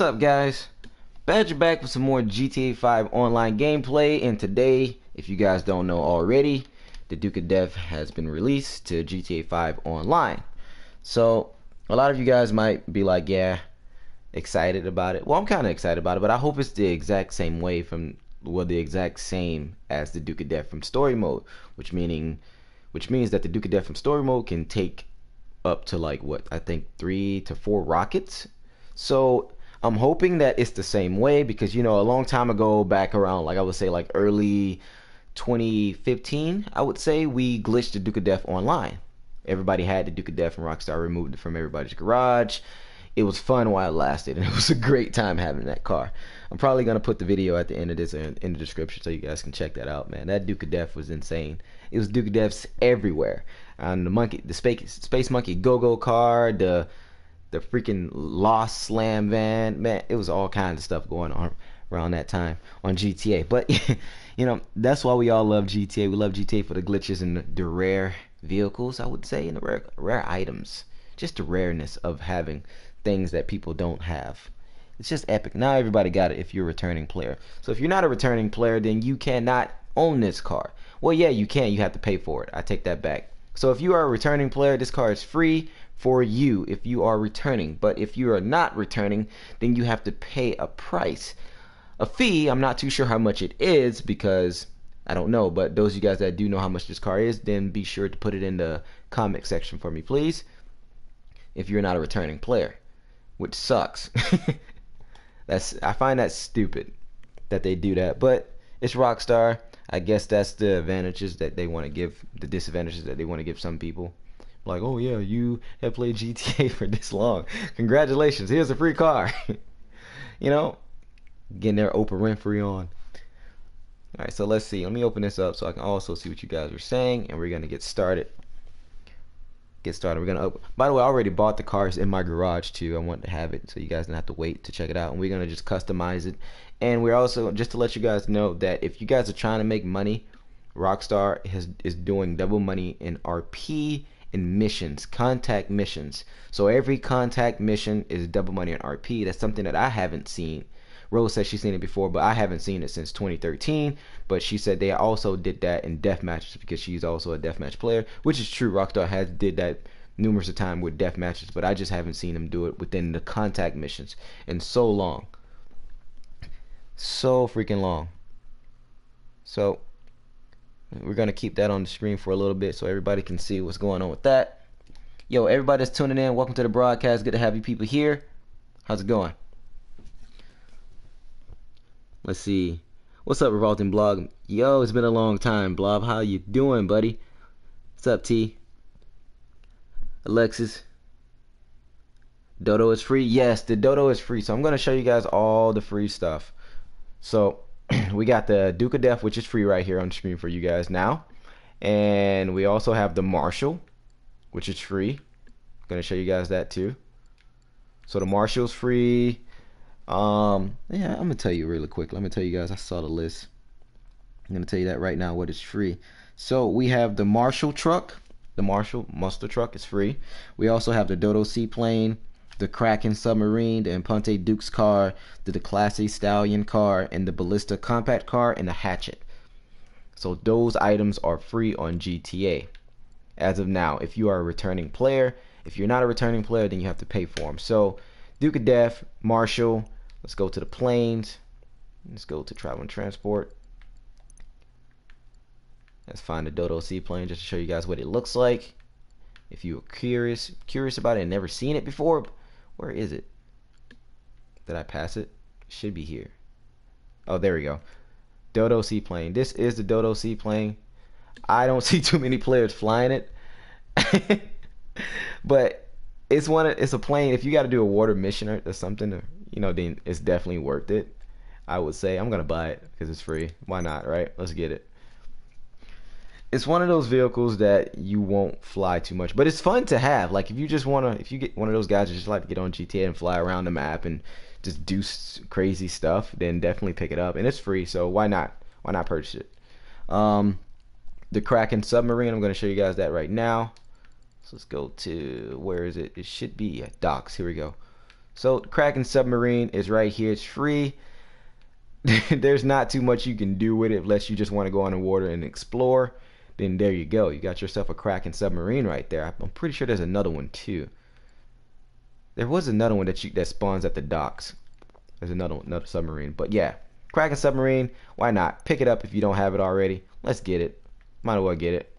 What's up, guys? Badger back with some more GTA 5 online gameplay, and today, if you guys don't know already, the Duke of Death has been released to GTA 5 online. So a lot of you guys might be like, yeah, excited about it. Well, I'm kind of excited about it, but I hope it's the exact same way the exact same as the Duke of Death from story mode, which means that the Duke of Death from story mode can take up to like what I think 3 to 4 rockets. So I'm hoping that it's the same way, because a long time ago, back around like I would say like early 2015, I would say, we glitched the Duke of Death online. Everybody had the Duke of Death and Rockstar removed it from everybody's garage. It was fun while it lasted, and it was a great time having that car. I'm probably gonna put the video at the end of this in the description so you guys can check that out, man. That Duke of Death was insane. It was Duke of Deaths everywhere. And the Space Monkey Go-Go car, the freaking Lost Slam van, man, it was all kinds of stuff going on around that time on GTA. But that's why we all love GTA. We love GTA for the glitches and the rare vehicles, I would say, and the rare items. Just the rareness of having things that people don't have. It's just epic. Now everybody got it if you're a returning player. So if you're not a returning player, then you cannot own this car. Well, yeah, you can. You have to pay for it. I take that back. So if you are a returning player, this car is free for you if you are returning. But if you are not returning, then you have to pay a price, a fee. I'm not too sure how much it is because I don't know. But those of you guys that do know how much this car is, then be sure to put it in the comment section for me, please. If you're not a returning player, which sucks. I find that stupid that they do that, but it's Rockstar. I guess that's the advantages that they want to give, the disadvantages that they want to give some people. Like, oh yeah, you have played GTA for this long. Congratulations, here's a free car. Getting their Oprah Winfrey on. Alright, so let's see. Let me open this up so I can also see what you guys are saying, and we're going to get started. We're gonna open. By the way, I already bought the cars in my garage too. I want to have it so you guys don't have to wait to check it out, and we're gonna just customize it. And we're also, just to let you guys know, that if you guys are trying to make money, Rockstar is doing double money in RP and missions, contact missions. So every contact mission is double money in RP. That's something that I haven't seen. Rose said she's seen it before, but I haven't seen it since 2013. But she said they also did that in death matches because she's also a deathmatch player, which is true. Rockstar has did that numerous of times with death matches, but I just haven't seen them do it within the contact missions in so long. So freaking long. So we're gonna keep that on the screen for a little bit so everybody can see what's going on with that. Yo, everybody that's tuning in, welcome to the broadcast. Good to have you people here. How's it going? Let's see. What's up, Revolting Blog? Yo, it's been a long time, Blob. How you doing, buddy? What's up, T? Alexis. Dodo is free? Yes, the Dodo is free. So I'm going to show you guys all the free stuff. So we got the Duke of Death, which is free right here on the screen for you guys now. And we also have the Marshal, which is free. I'm going to show you guys that too. So the Marshal's free. Yeah, I'm gonna tell you really quick. Let me tell you guys, I saw the list. I'm gonna tell you that right now, what is free. So we have the Marshal truck. The Marshal Muster truck is free. We also have the Dodo Seaplane, the Kraken Submarine, the Imponte Dukes Car, the Declasse Stallion Car, and the Blista Compact Car, and the Hatchet. So those items are free on GTA as of now. If you are a returning player, if you're not a returning player, then you have to pay for them. So Duke of Death, Marshal. Let's go to the planes. Let's go to travel and transport. Let's find the Dodo Seaplane just to show you guys what it looks like. If you were curious about it and never seen it before, where is it? Did I pass it? It should be here. Oh, there we go. Dodo Seaplane. This is the Dodo Seaplane. I don't see too many players flying it, but it's a plane. If you got to do a water mission or something, then it's definitely worth it. I would say I'm gonna buy it because it's free. Why not, right? Let's get it. It's one of those vehicles that you won't fly too much, but it's fun to have. Like if you get one of those guys who just like to get on GTA and fly around the map and just do crazy stuff, then definitely pick it up, and it's free. So why not? Why not purchase it? The Kraken Submarine. I'm gonna show you guys that right now. So let's go to, where is it? It should be at docks. Here we go. So Kraken Submarine is right here. It's free. There's not too much you can do with it unless you just want to go on the water and explore. Then there you go. You got yourself a Kraken Submarine right there. I'm pretty sure there's another one too. There was another one that spawns at the docks. There's another submarine. But yeah, Kraken Submarine. Why not? Pick it up if you don't have it already. Let's get it. Might as well get it.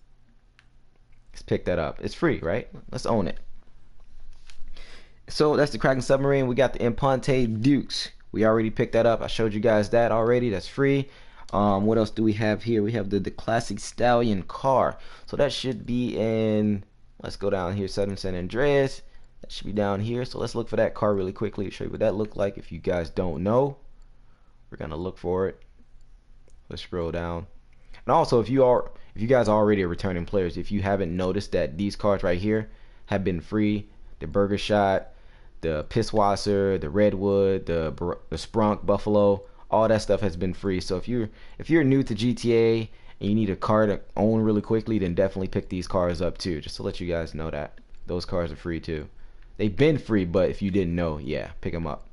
Let's pick that up. It's free, right? Let's own it. So that's the Kraken Submarine. We got the Imponte Dukes. We already picked that up. I showed you guys that already. That's free. What else do we have here? We have the Declasse Stallion Car. So that should be in, let's go down here, Southern San Andreas. That should be down here. So let's look for that car really quickly to show you what that looked like. If you guys don't know, we're gonna look for it. Let's scroll down. And also, if you guys are already returning players, if you haven't noticed that these cars right here have been free, the Burger Shot, the Pisswasser, the Redwood, the Sprunk, Buffalo, all that stuff has been free. So if you're new to GTA and you need a car to own really quickly, then definitely pick these cars up too. Just to let you guys know that those cars are free too. They've been free, but if you didn't know, yeah, pick them up.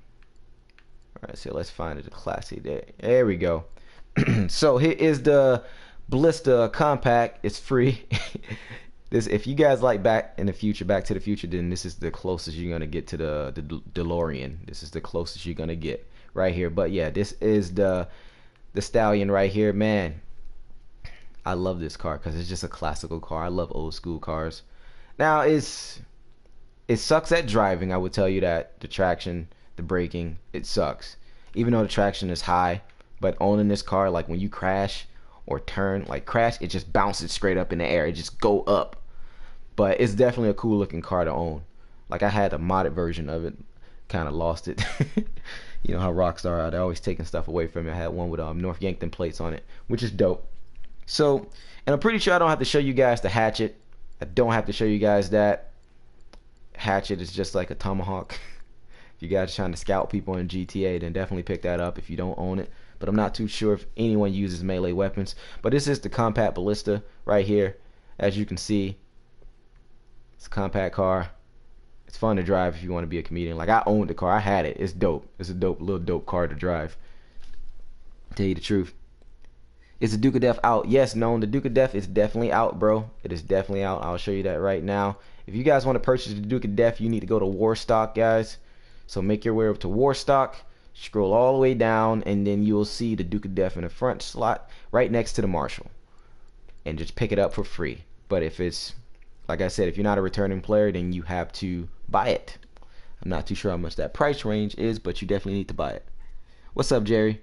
All right, so let's find the classy day. There we go. So here is the Blista Compact. It's free. This, if you guys like Back to the Future, then this is the closest you're gonna get to the DeLorean. This is the closest you're gonna get right here. But yeah, this is the Stallion right here, man. I love this car because it's just a classical car. I love old school cars. Now it sucks at driving. I would tell you that the traction, the braking, it sucks. Even though the traction is high, but owning this car, like when you crash or turn, like crash, it just bounces straight up in the air. It just go up. But it's definitely a cool looking car to own. Like I had a modded version of it, kind of lost it. You know how Rockstar are, they're always taking stuff away from me. I had one with North Yankton plates on it, which is dope. So, and I'm pretty sure I don't have to show you guys the Hatchet. I don't have to show you guys that. Hatchet is just like a tomahawk. If you guys are trying to scout people in GTA, then definitely pick that up if you don't own it. But I'm not too sure if anyone uses melee weapons. But this is the Compact Ballista right here. As you can see, it's a compact car. It's fun to drive if you want to be a comedian. Like I owned the car. I had it. It's dope. It's a little dope car to drive. Tell you the truth. Is the Duke of Death out? Yes, known. The Duke of Death is definitely out, bro. It is definitely out. I'll show you that right now. If you guys want to purchase the Duke of Death, you need to go to Warstock, guys. So make your way over to Warstock. Scroll all the way down, and then you'll see the Duke of Death in the front slot right next to the Marshall. And just pick it up for free. But if it's, like I said, if you're not a returning player, then you have to buy it. I'm not too sure how much that price range is, but you definitely need to buy it. What's up, Jerry?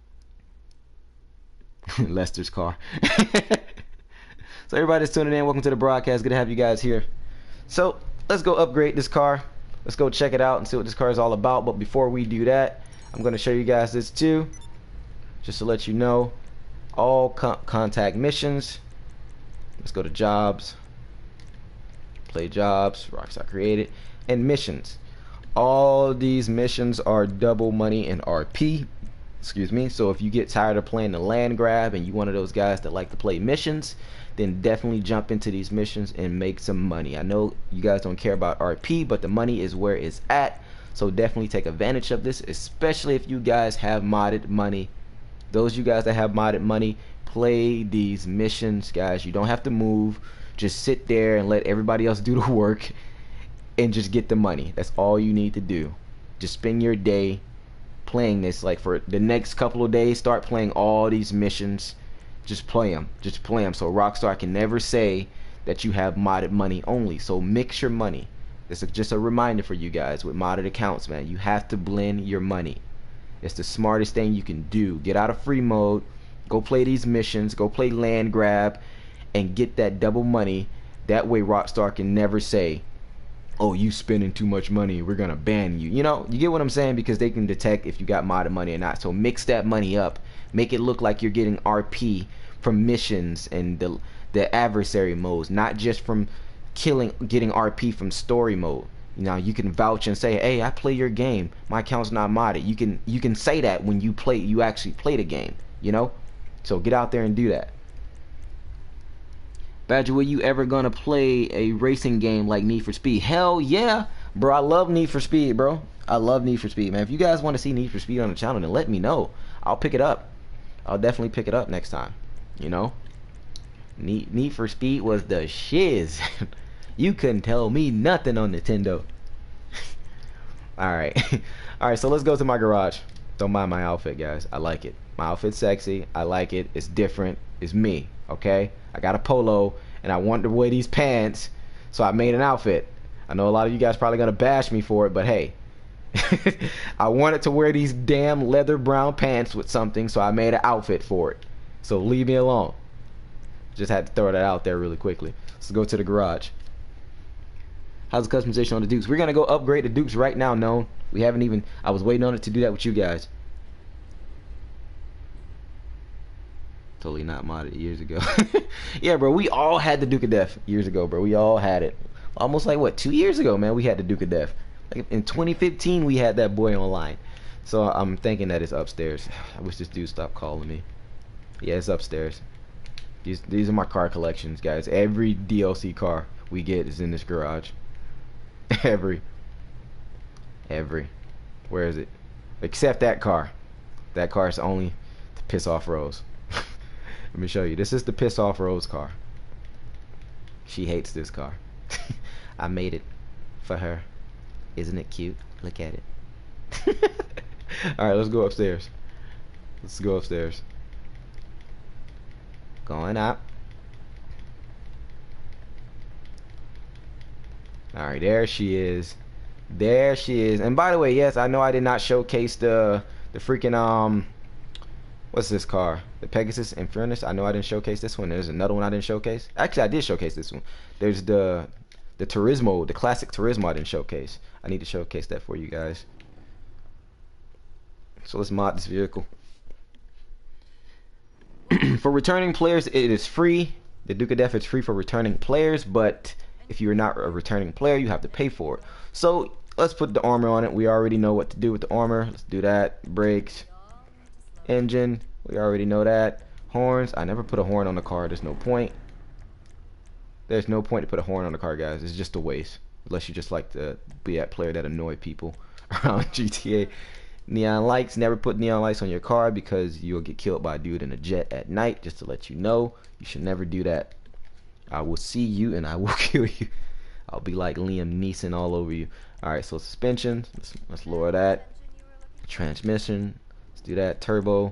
Lester's car. So everybody's tuning in. Welcome to the broadcast. Good to have you guys here. So let's go upgrade this car. Let's go check it out and see what this car is all about. But before we do that, I'm going to show you guys this too, just to let you know. All contact missions. Let's go to jobs, play jobs, Rockstar created, and missions. All these missions are double money in RP. Excuse me. So if you get tired of playing the land grab and you one of those guys that like to play missions, then definitely jump into these missions and make some money. I know you guys don't care about RP, but the money is where it's at. So definitely take advantage of this, especially if you guys have modded money. Those you guys that have modded money, play these missions, guys. You don't have to move. Just sit there and let everybody else do the work and just get the money. That's all you need to do. Just spend your day playing this. Like for the next couple of days, start playing all these missions. Just play them. Just play them. So Rockstar can never say that you have modded money only. So mix your money. This is just a reminder for you guys with modded accounts, man. You have to blend your money. It's the smartest thing you can do. Get out of free mode. Go play these missions. Go play land grab. And get that double money. That way Rockstar can never say, oh, you spending too much money, we're gonna ban you. You know, you get what I'm saying? Because they can detect if you got modded money or not. So mix that money up. Make it look like you're getting RP from missions and the adversary modes, not just from getting RP from story mode. You know, you can vouch and say, hey, I play your game, my account's not modded. You can say that when you actually play the game, you know. So get out there and do that. Badger, were you ever gonna play a racing game like Need for Speed? Hell yeah, Bro, I love Need for Speed, bro. I love Need for Speed, man. If you guys want to see Need for Speed on the channel, then let me know. I'll pick it up. I'll definitely pick it up next time. You know? Need for Speed was the shiz. You couldn't tell me nothing on Nintendo. Alright. Alright, so let's go to my garage. Don't mind my outfit, guys. I like it. My outfit's sexy. I like it. It's different. It's me. Okay? I got a polo, and I wanted to wear these pants, so I made an outfit. I know a lot of you guys probably gonna bash me for it, but hey. I wanted to wear these damn leather brown pants with something, so I made an outfit for it. So leave me alone. Just had to throw that out there really quickly. Let's go to the garage. How's the customization on the Dukes? We're gonna go upgrade the Dukes right now, known. We haven't even, I was waiting on it to do that with you guys. Totally not modded years ago. Yeah, bro, we all had the Duke of Death years ago, bro. We all had it. Almost like, what, 2 years ago, man, we had the Duke of Death. Like in 2015, we had that boy online. So I'm thinking that it's upstairs. I wish this dude stopped calling me. Yeah, it's upstairs. These are my car collections, guys. Every DLC car we get is in this garage. Every. Where is it? Except that car. That car is only to piss off Rose. Let me show you. This is the piss off Rose car. She hates this car. I made it for her. Isn't it cute? Look at it. Alright, let's go upstairs. Let's go upstairs. Going up. Alright, there she is. There she is. And by the way, yes, I know I did not showcase the freaking what's this car? The Pegasus Infernus. I know I didn't showcase this one. There's another one I didn't showcase. Actually, I did showcase this one. There's the Turismo, the classic Turismo I didn't showcase. I need to showcase that for you guys. So let's mod this vehicle. For returning players, it is free. The Duke of Death is free for returning players, but if you're not a returning player, you have to pay for it. So let's put the armor on it. We already know what to do with the armor. Let's do that. Brakes, engine, we already know that. Horns, I never put a horn on the car. There's no point. There's no point to put a horn on the car, guys. It's just a waste. Unless you just like to be that player that annoy people around GTA. Neon lights, never put neon lights on your car because you'll get killed by a dude in a jet at night. Just to let you know, you should never do that. I will see you and I will kill you. I'll be like Liam Neeson all over you. Alright, so suspension, let's lower that. Transmission, let's do that. Turbo,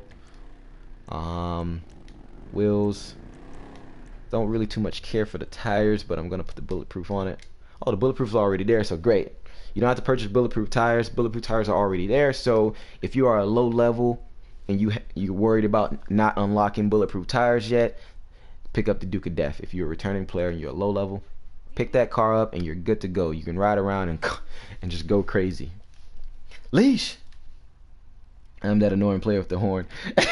wheels. Don't really too much care for the tires, but I'm gonna put the bulletproof on it. Oh, the bulletproof's already there, so great. You don't have to purchase bulletproof tires. Bulletproof tires are already there. So if you are a low level and you're worried about not unlocking bulletproof tires yet, pick up the Duke of Death. If you're a returning player and you're a low level, pick that car up and you're good to go. You can ride around and just go crazy. Leash. I'm that annoying player with the horn.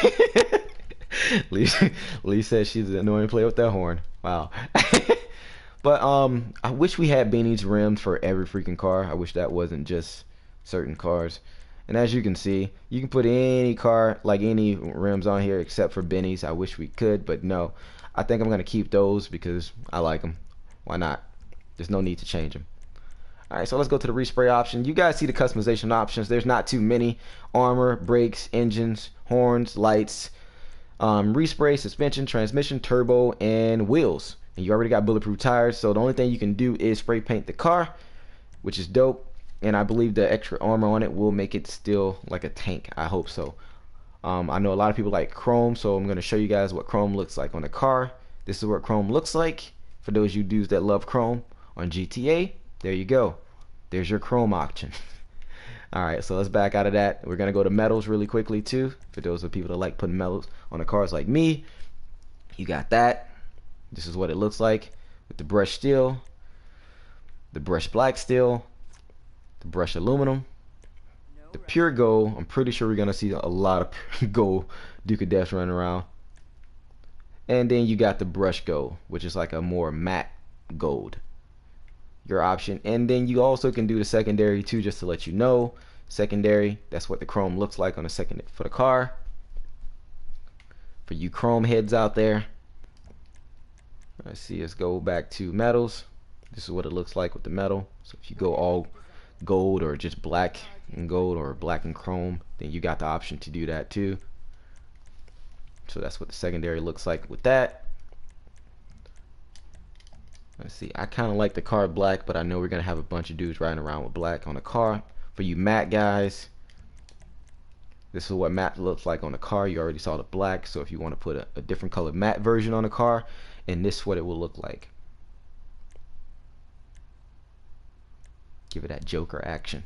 Lee says she's an annoying player with that horn. Wow. But I wish we had Benny's rims for every freaking car. I wish that wasn't just certain cars. And as you can see, you can put any car, like any rims on here except for Benny's. I wish we could, but no. I think I'm gonna keep those because I like them. Why not? There's no need to change them. Alright, so let's go to the respray option. You guys see the customization options. There's not too many. Armor, brakes, engines, horns, lights, respray, suspension, transmission, turbo, and wheels. And you already got bulletproof tires, so the only thing you can do is spray paint the car, which is dope. And I believe the extra armor on it will make it still like a tank. I hope so. I know a lot of people like chrome, so I'm going to show you guys what chrome looks like on the car. This is what chrome looks like for those you dudes that love chrome on GTA. There you go. There's your chrome option. Alright, so let's back out of that. We're going to go to metals really quickly too. For those of people that like putting metals on the cars like me. You got that. This is what it looks like with the brushed steel, the brushed black steel, the brushed aluminum, the pure gold. I'm pretty sure we're going to see a lot of gold Duke of Death running around. And then you got the brushed gold, which is like a more matte gold. Your option. And then you also can do the secondary too, just to let you know. Secondary, that's what the chrome looks like on the second for the car. For you chrome heads out there. Let's see, let's go back to metals. This is what it looks like with the metal. So if you go all gold or just black and gold or black and chrome, then you got the option to do that too. So that's what the secondary looks like with that. Let's see, I kind of like the car black, but I know we're gonna have a bunch of dudes riding around with black on the car. For you matte guys, this is what matte looks like on the car. You already saw the black, so if you want to put a different color matte version on the car, and this is what it will look like. Give it that Joker action.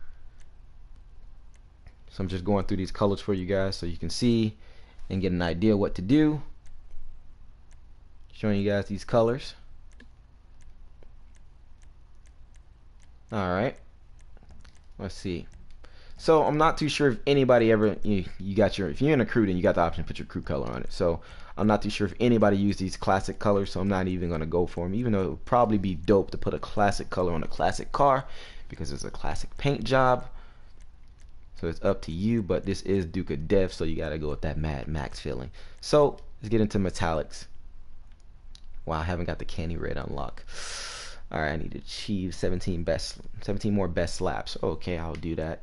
So I'm just going through these colors for you guys so you can see and get an idea what to do. Showing you guys these colors. Alright, let's see. So I'm not too sure if anybody ever, you got your, if you're in a crew, then you got the option to put your crew color on it. So I'm not too sure if anybody used these classic colors, so I'm not even going to go for them, even though it would probably be dope to put a classic color on a classic car because it's a classic paint job. So it's up to you, but this is Duke of Death, so you got to go with that Mad Max feeling. So let's get into metallics. Wow, I haven't got the candy red unlock. Alright, I need to achieve 17 more best slaps. Okay, I'll do that.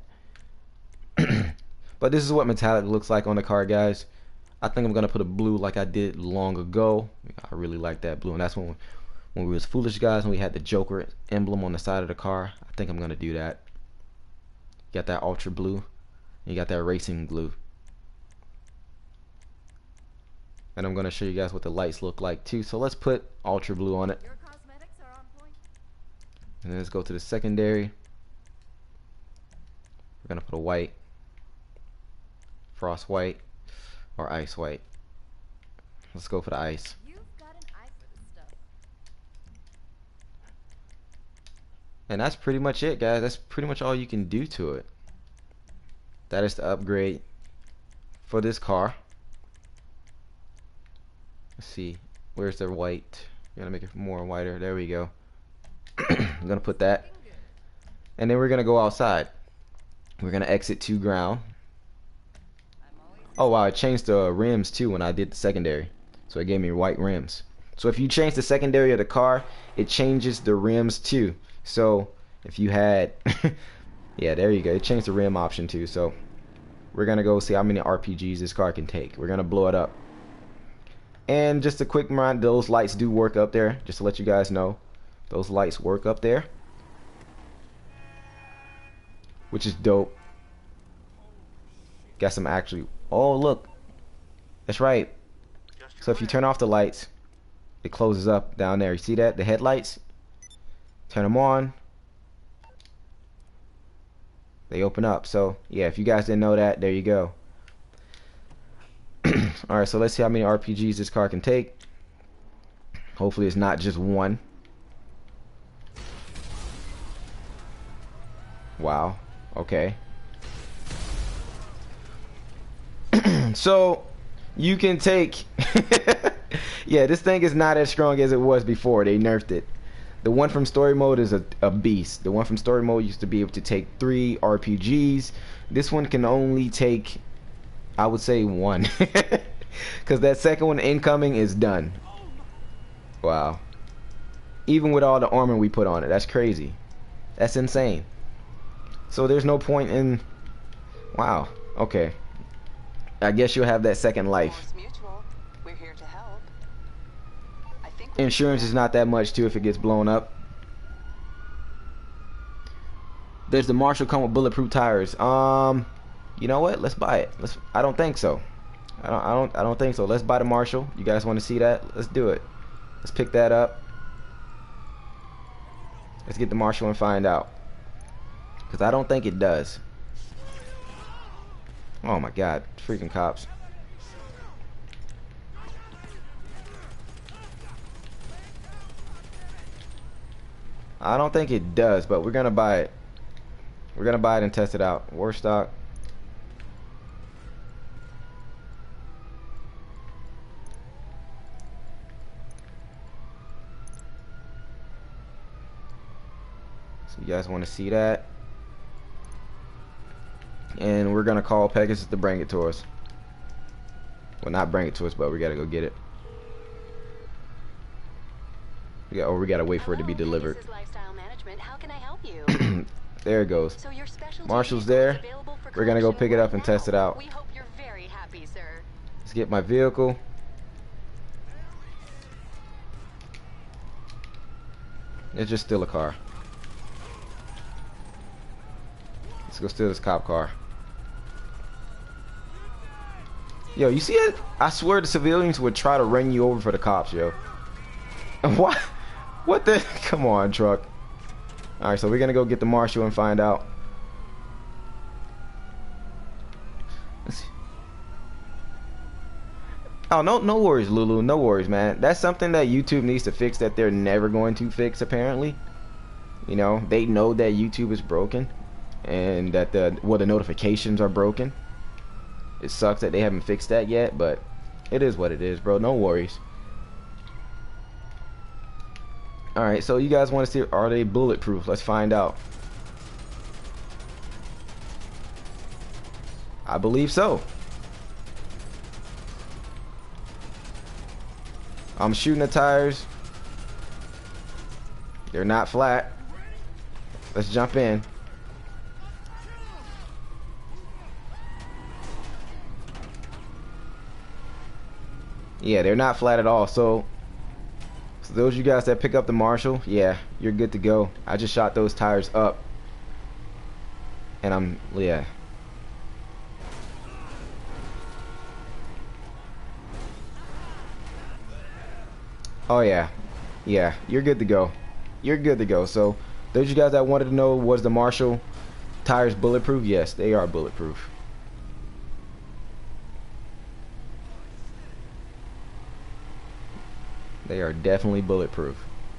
But this is what metallic looks like on the car, guys. I think I'm gonna put a blue like I did long ago. I really like that blue, and that's when we was foolish guys and we had the Joker emblem on the side of the car. I think I'm gonna do that. You got that ultra blue, and you got that racing blue. And I'm gonna show you guys what the lights look like too. So let's put ultra blue on it. And then let's go to the secondary. We're gonna put a white, frost white, or ice white. Let's go for the ice. And that's pretty much it, guys. That's pretty much all you can do to it. That is the upgrade for this car. Let's see, where's the white? We're gonna make it more whiter. There we go. I'm gonna put that, and then we're gonna go outside. We're gonna exit to ground. Oh wow, it changed the rims too when I did the secondary, so it gave me white rims. So if you change the secondary of the car, it changes the rims too. So if you had yeah, there you go, it changed the rim option too. So we're gonna go see how many RPGs this car can take. We're gonna blow it up. And just a quick reminder, those lights do work up there, just to let you guys know. Those lights work up there, which is dope. Got some actually, oh look, that's right. So if you turn off the lights, it closes up down there. You see that? The headlights, turn them on, they open up. So yeah, if you guys didn't know that, there you go. Alright, so let's see how many RPGs this car can take. Hopefully it's not just one. Wow, okay. So you can take yeah, this thing is not as strong as it was before. They nerfed it. The one from story mode is a beast. The one from story mode used to be able to take 3 RPGs. This one can only take, I would say, 1. Because that second one incoming is done. Wow. Even with all the armor we put on it, that's crazy. That's insane. So there's no point in, wow, okay. I guess you'll have that second life. We're here to help. Insurance is not that much too if it gets blown up. Does the Marshall come with bulletproof tires? You know what? Let's buy it. I don't think so. I don't think so. Let's buy the Marshall. You guys want to see that? Let's do it. Let's pick that up. Let's get the Marshall and find out. Because I don't think it does. Oh my god, freaking cops. I don't think it does, but we're gonna buy it. We're gonna buy it and test it out. War stock. So you guys want to see that? And we're gonna call Pegasus to bring it to us. Well, not bring it to us, but we gotta go get it. We gotta wait for it to be delivered. Lifestyle Management. How can I help you? There it goes. So your specialty Marshal's vehicle is there. available for We're gonna go collection pick it up right and test it now. out. We hope you're very happy, sir. Let's get my vehicle. It's just still a car. Let's go steal this cop car. Yo, you see it? I swear the civilians would try to run you over for the cops, yo. What? What the? Come on, truck. Alright, so we're gonna go get the marshal and find out. Let's see. Oh, no worries, Lulu. No worries, man. That's something that YouTube needs to fix that they're never going to fix, apparently. You know, they know that YouTube is broken. And that the notifications are broken. It sucks that they haven't fixed that yet, but it is what it is, bro. No worries. Alright, so you guys want to see, are they bulletproof? Let's find out. I believe so. I'm shooting the tires. They're not flat. Let's jump in. Yeah, they're not flat at all. So those of you guys that pick up the Marshall, yeah, you're good to go. I just shot those tires up. And yeah. Oh yeah. Yeah, you're good to go. You're good to go. So those of you guys that wanted to know, was the Marshall tires bulletproof? Yes, they are bulletproof. They are definitely bulletproof.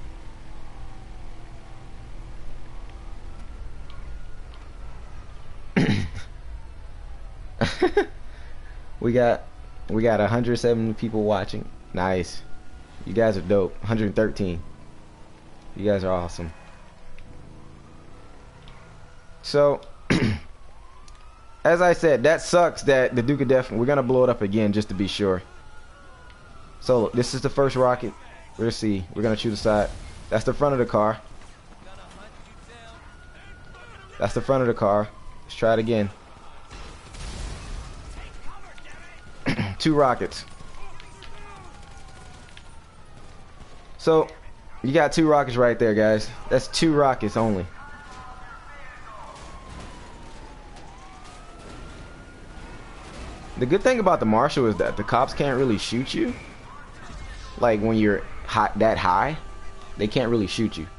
we got 170 people watching. Nice. You guys are dope. 113. You guys are awesome. So as I said, that sucks that the Duke of Death, we're gonna blow it up again just to be sure. So this is the first rocket. We'll see. We're gonna shoot aside. That's the front of the car. That's the front of the car. Let's try it again. 2 rockets. So you got 2 rockets right there, guys. That's 2 rockets only. The good thing about the Marshall is that the cops can't really shoot you. Like when you're that high, they can't really shoot you.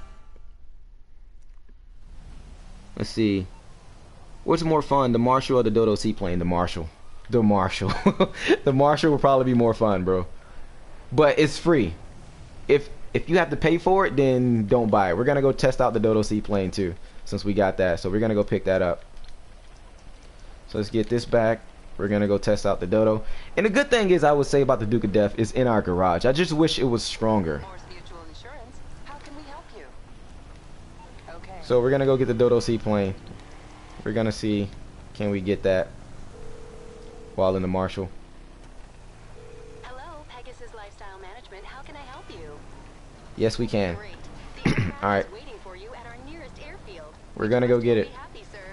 Let's see. What's more fun, the Marshall or the Dodo Seaplane? The Marshall. The Marshall. The Marshall will probably be more fun, bro. But it's free. If you have to pay for it, then don't buy it. We're gonna go test out the Dodo Seaplane too, since we got that. So we're gonna go pick that up. So let's get this back. We're gonna go test out the Dodo. And the good thing is, I would say about the Duke of Death, is in our garage. I just wish it was stronger. How can we help you? Okay. So we're gonna go get the Dodo Seaplane. We're gonna see, can we get that while in the Marshall. Hello, Pegasus Lifestyle Management. How can I help you? Yes, we can. Great. The aircraft Alright. is waiting for you at our nearest airfield. We're gonna go get it. Be happy, sir.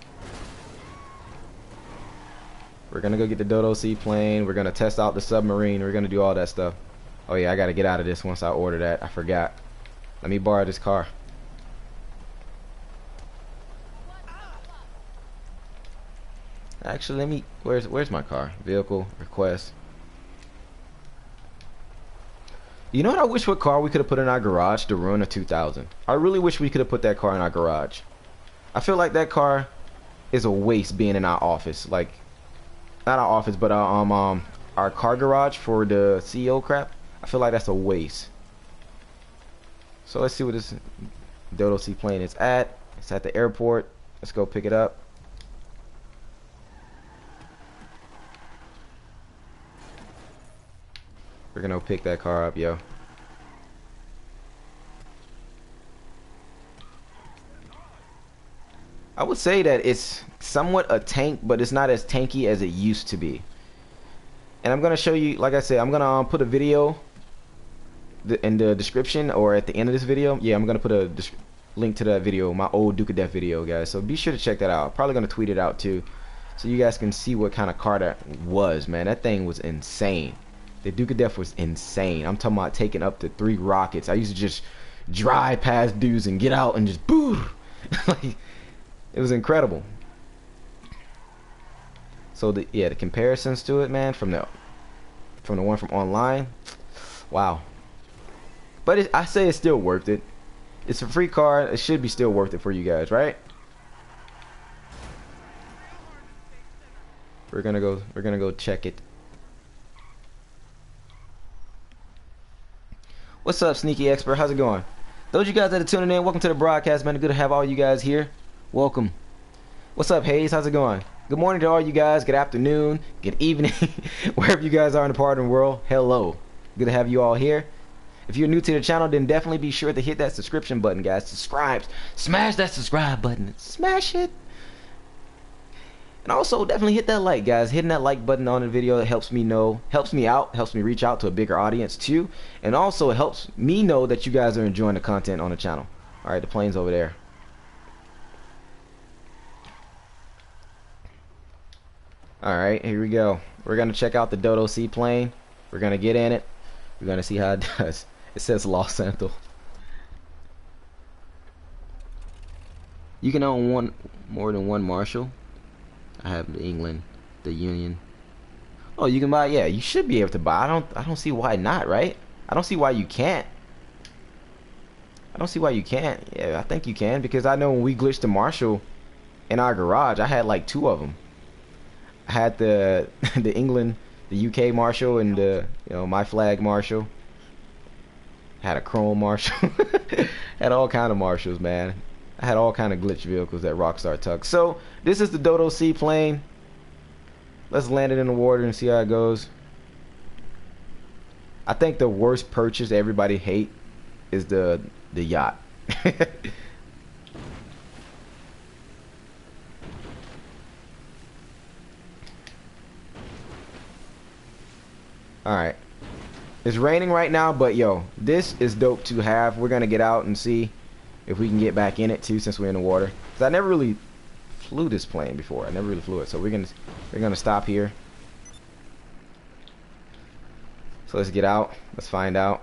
We're gonna go get the Dodo Seaplane. We're gonna test out the submarine. We're gonna do all that stuff. Oh yeah, I gotta get out of this once I order that. I forgot. Let me borrow this car. Actually, let me. Where's my car? Vehicle request. You know what? I wish what car we could have put in our garage to ruin a 2000. I really wish we could have put that car in our garage. I feel like that car is a waste being in our office. Like, not our office, but our car garage for the CEO crap. I feel like that's a waste. So let's see what this Dodo Seaplane is at. It's at the airport. Let's go pick it up. We're gonna pick that car up, yo. I would say that it's somewhat a tank, but it's not as tanky as it used to be. And I'm gonna show you, like I said, I'm gonna put a video in the description, or at the end of this video. Yeah, I'm gonna put link to that video, my old Duke of Death video, guys. So be sure to check that out. I'm probably gonna tweet it out too, so you guys can see what kind of car that was. Man, that thing was insane. The Duke of Death was insane. I'm talking about taking up to 3 rockets. I used to just drive past dudes and get out and just boom. Like, it was incredible. So the comparisons to it, man, from the one from online, wow. But I say it's still worth it. It's a free car. It should be still worth it for you guys, right? We're gonna go check it. What's up, Sneaky Expert? How's it going? Those of you guys that are tuning in, welcome to the broadcast, man. Good to have all you guys here. Welcome. What's up, Hayes? How's it going? Good morning to all you guys. Good afternoon. Good evening. Wherever you guys are in the part of the world, hello. Good to have you all here. If you're new to the channel, then definitely be sure to hit that subscription button, guys. Subscribe. Smash that subscribe button. Smash it. And also definitely hit that like, guys. Hitting that like button on the video, it helps me know, helps me out, helps me reach out to a bigger audience too. And also it helps me know that you guys are enjoying the content on the channel. Alright, the plane's over there. Alright, here we go. We're going to check out the Dodo Seaplane. We're going to get in it. We're going to see how it does. It says Los Santos. You can own more than one Marshal. I have the England, the Union. Oh, you can buy, yeah, you should be able to buy. I don't see why not, right? I don't see why you can't. I don't see why you can't. Yeah, I think you can, because I know when we glitched the Marshal in our garage, I had like 2 of them. I had the England, the UK Marshal, and the my flag Marshal. Had a chrome Marshal. Had all kind of Marshals, man. I had all kind of glitch vehicles that Rockstar took. So this is the Dodo Seaplane. Let's land it in the water and see how it goes. I think the worst purchase everybody hate is the yacht. Alright. It's raining right now, but yo, this is dope to have. We're gonna get out and see if we can get back in it too, since we're in the water. Cause I never really flew this plane before. I never really flew it, so we're gonna stop here. So let's get out. Let's find out.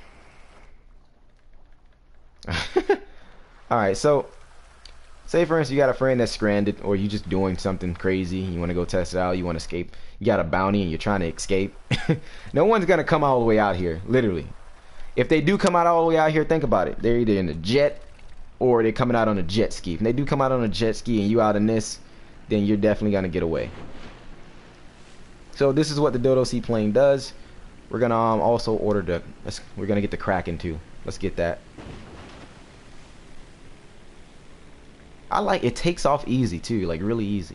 Alright, so say for instance you got a friend that's stranded, or you just doing something crazy, you want to go test it out, you want to escape, you got a bounty and you're trying to escape. No one's gonna come all the way out here, literally. If they do come out all the way out here, think about it. They're either in a jet or they're coming out on a jet ski. If they do come out on a jet ski and you out in this, then you're definitely gonna get away. So this is what the Dodo Seaplane does. We're gonna also order we're gonna get the Kraken too. Let's get that. I like it, takes off easy too, like really easy.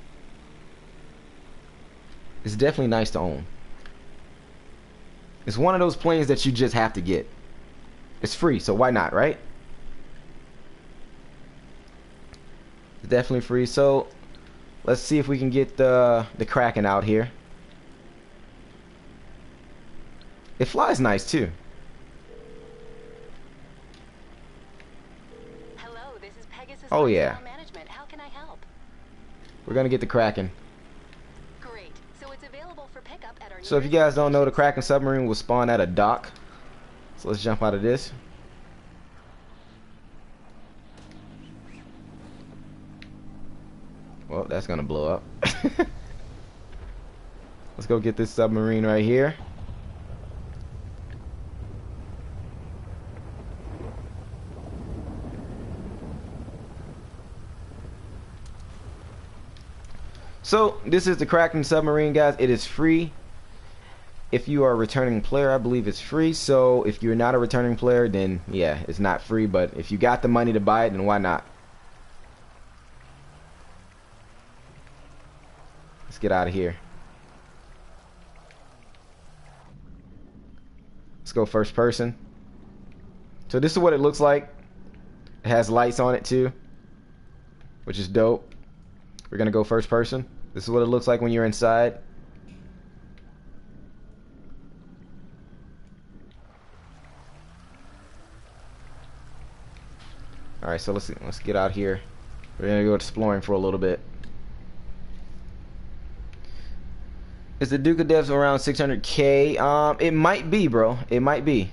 It's definitely nice to own. It's one of those planes that you just have to get. It's free, so why not, right? It's definitely free. So let's see if we can get the Kraken out here. It flies nice too. Oh yeah. How can I help? We're gonna get the Kraken. Great. So it's available for pickup at our So if you guys don't know, the Kraken Submarine will spawn at a dock. So let's jump out of this. Well, that's gonna blow up. Let's go get this submarine right here. So this is the Kraken Submarine, guys. It is free. If you are a returning player, I believe it's free. So if you're not a returning player, then yeah, it's not free. But if you got the money to buy it, then why not? Let's get out of here. Let's go first person. So this is what it looks like. It has lights on it too, which is dope. We're gonna go first person. This is what it looks like when you're inside. All right, so let's get out here. We're gonna go exploring for a little bit. Is the Duke of Devs around 600K? It might be, bro. It might be.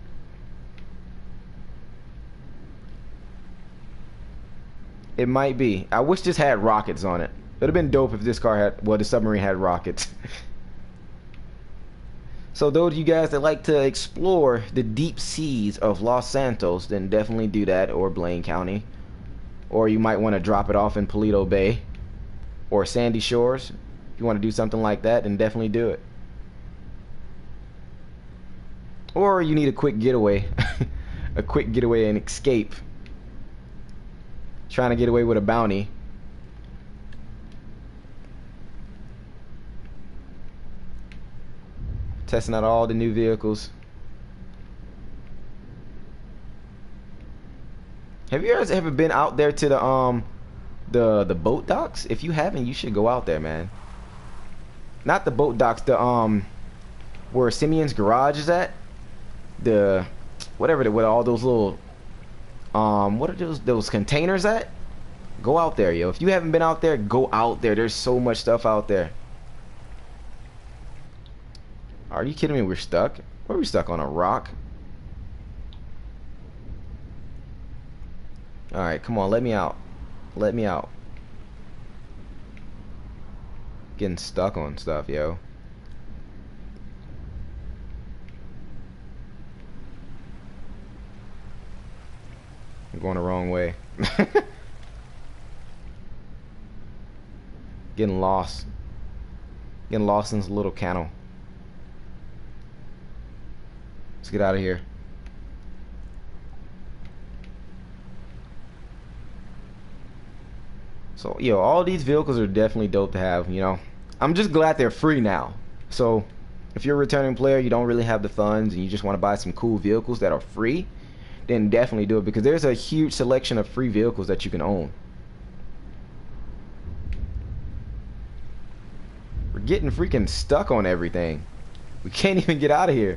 It might be. I wish this had rockets on it. It'd have been dope if this car had, well, the submarine had rockets. So those of you guys that like to explore the deep seas of Los Santos, then definitely do that, or Blaine County. Or you might want to drop it off in Paleto Bay or Sandy Shores. If you want to do something like that, then definitely do it. Or you need a quick getaway. A quick getaway and escape. Trying to get away with a bounty. Testing out all the new vehicles. Have you guys ever been out there to the boat docks? If you haven't, you should go out there, man. Not the boat docks, the where Simeon's garage is at. The whatever, with all those little what are those containers at? Go out there, yo. If you haven't been out there, go out there. There's so much stuff out there. Are you kidding me? We're stuck? Where are we stuck? On a rock? Alright, come on, let me out. Let me out. Getting stuck on stuff, yo. I'm going the wrong way. Getting lost. Getting lost in this little canal. Let's get out of here. So, yo, all these vehicles are definitely dope to have, you know. I'm just glad they're free now. So, if you're a returning player, you don't really have the funds, and you just want to buy some cool vehicles that are free, then definitely do it, because there's a huge selection of free vehicles that you can own. We're getting freaking stuck on everything. We can't even get out of here.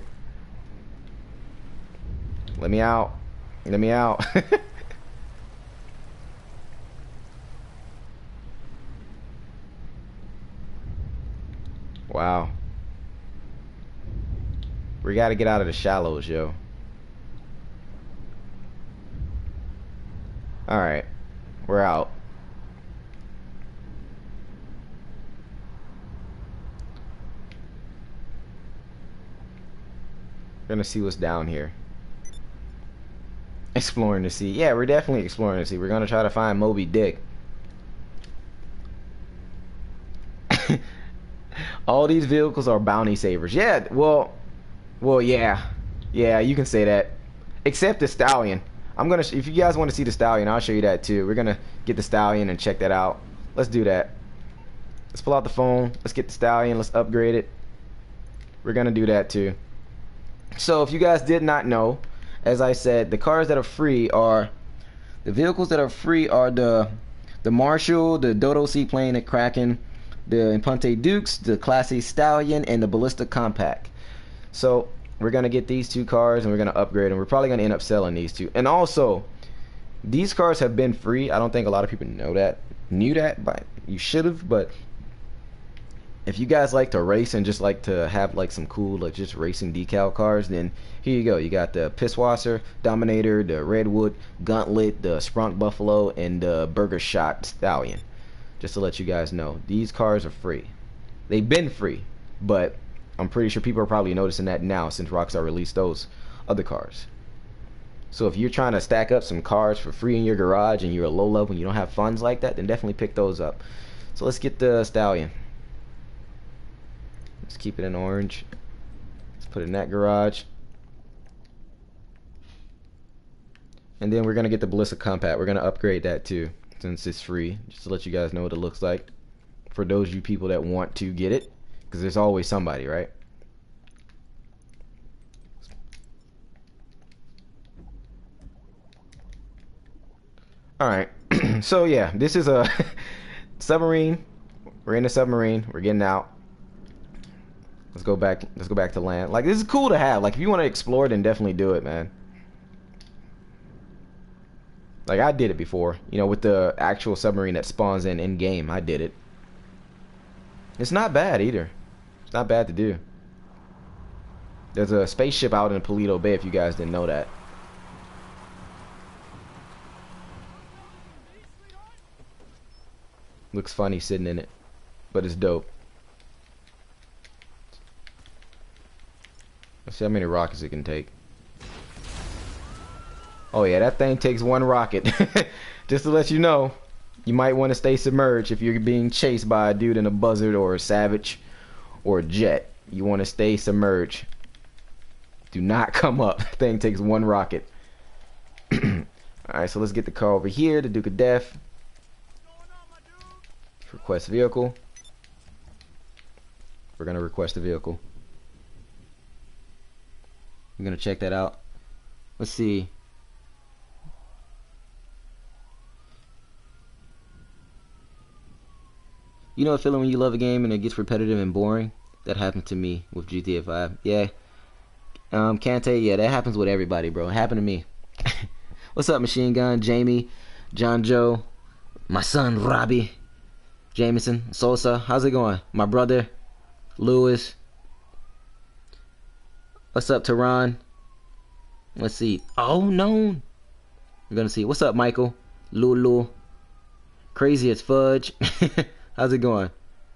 Let me out. Let me out. Wow. We gotta get out of the shallows, yo. Alright. We're out. We're gonna see what's down here. Exploring the sea. Yeah, we're definitely exploring the sea. We're gonna try to find Moby Dick. All these vehicles are bounty savers. Yeah, well, yeah. Yeah, you can say that. Except the Stallion. I'm gonna, if you guys want to see the Stallion, I'll show you that too. We're gonna get the Stallion and check that out. Let's do that. Let's pull out the phone. Let's get the Stallion. Let's upgrade it. We're gonna do that too. So if you guys did not know, as I said, the cars that are free are, the vehicles that are free are the Marshall, the Dodo Seaplane, the Kraken, the Imponte Dukes, the Declasse Stallion, and the Blista Compact. So we're gonna get these two cars and we're gonna upgrade them. We're probably gonna end up selling these two. And also, these cars have been free. I don't think a lot of people knew that, but you should have. But if you guys like to race and just like to have like some cool, like just racing decal cars, then here you go. You got the Pisswasser, Dominator, the Redwood, Gauntlet, the Sprunk Buffalo, and the Burger Shot Stallion. Just to let you guys know, these cars are free. They've been free, but I'm pretty sure people are probably noticing that now since Rockstar released those other cars. So if you're trying to stack up some cars for free in your garage and you're a low level and you don't have funds like that, then definitely pick those up. So let's get the Stallion. Let's keep it in orange. Let's put it in that garage. And then we're going to get the Blista Compact. We're going to upgrade that too, since it's free, just to let you guys know what it looks like for those of you people that want to get it, because there's always somebody, right? Alright, so yeah, this is a submarine. We're in the submarine. We're getting out. Let's go back to land. Like, this is cool to have. Like, if you want to explore, then definitely do it, man. Like, I did it before, you know, with the actual submarine that spawns in game. I did it. It's not bad either. It's not bad to do. There's a spaceship out in Paleto Bay if you guys didn't know that. Looks funny sitting in it, but it's dope. Let's see how many rockets it can take. Oh yeah, that thing takes one rocket. Just to let you know, you might want to stay submerged if you're being chased by a dude in a buzzard or a savage or a jet. You want to stay submerged. Do not come up. That thing takes one rocket. Alright, so let's get the car over here, the Duke of Death. Request vehicle. We're gonna request a vehicle. I'm gonna check that out. Let's see. You know a feeling when you love a game and it gets repetitive and boring? That happened to me with GTA 5. Yeah. Kante, yeah, that happens with everybody, bro. It happened to me. What's up, Machine Gun, Jamie, John Joe, my son Robbie, Jameson, Sosa, how's it going? My brother, Lewis. What's up, Tehran? Let's see. Oh, no. We're gonna see. What's up, Michael? Lulu. Crazy as fudge. How's it going?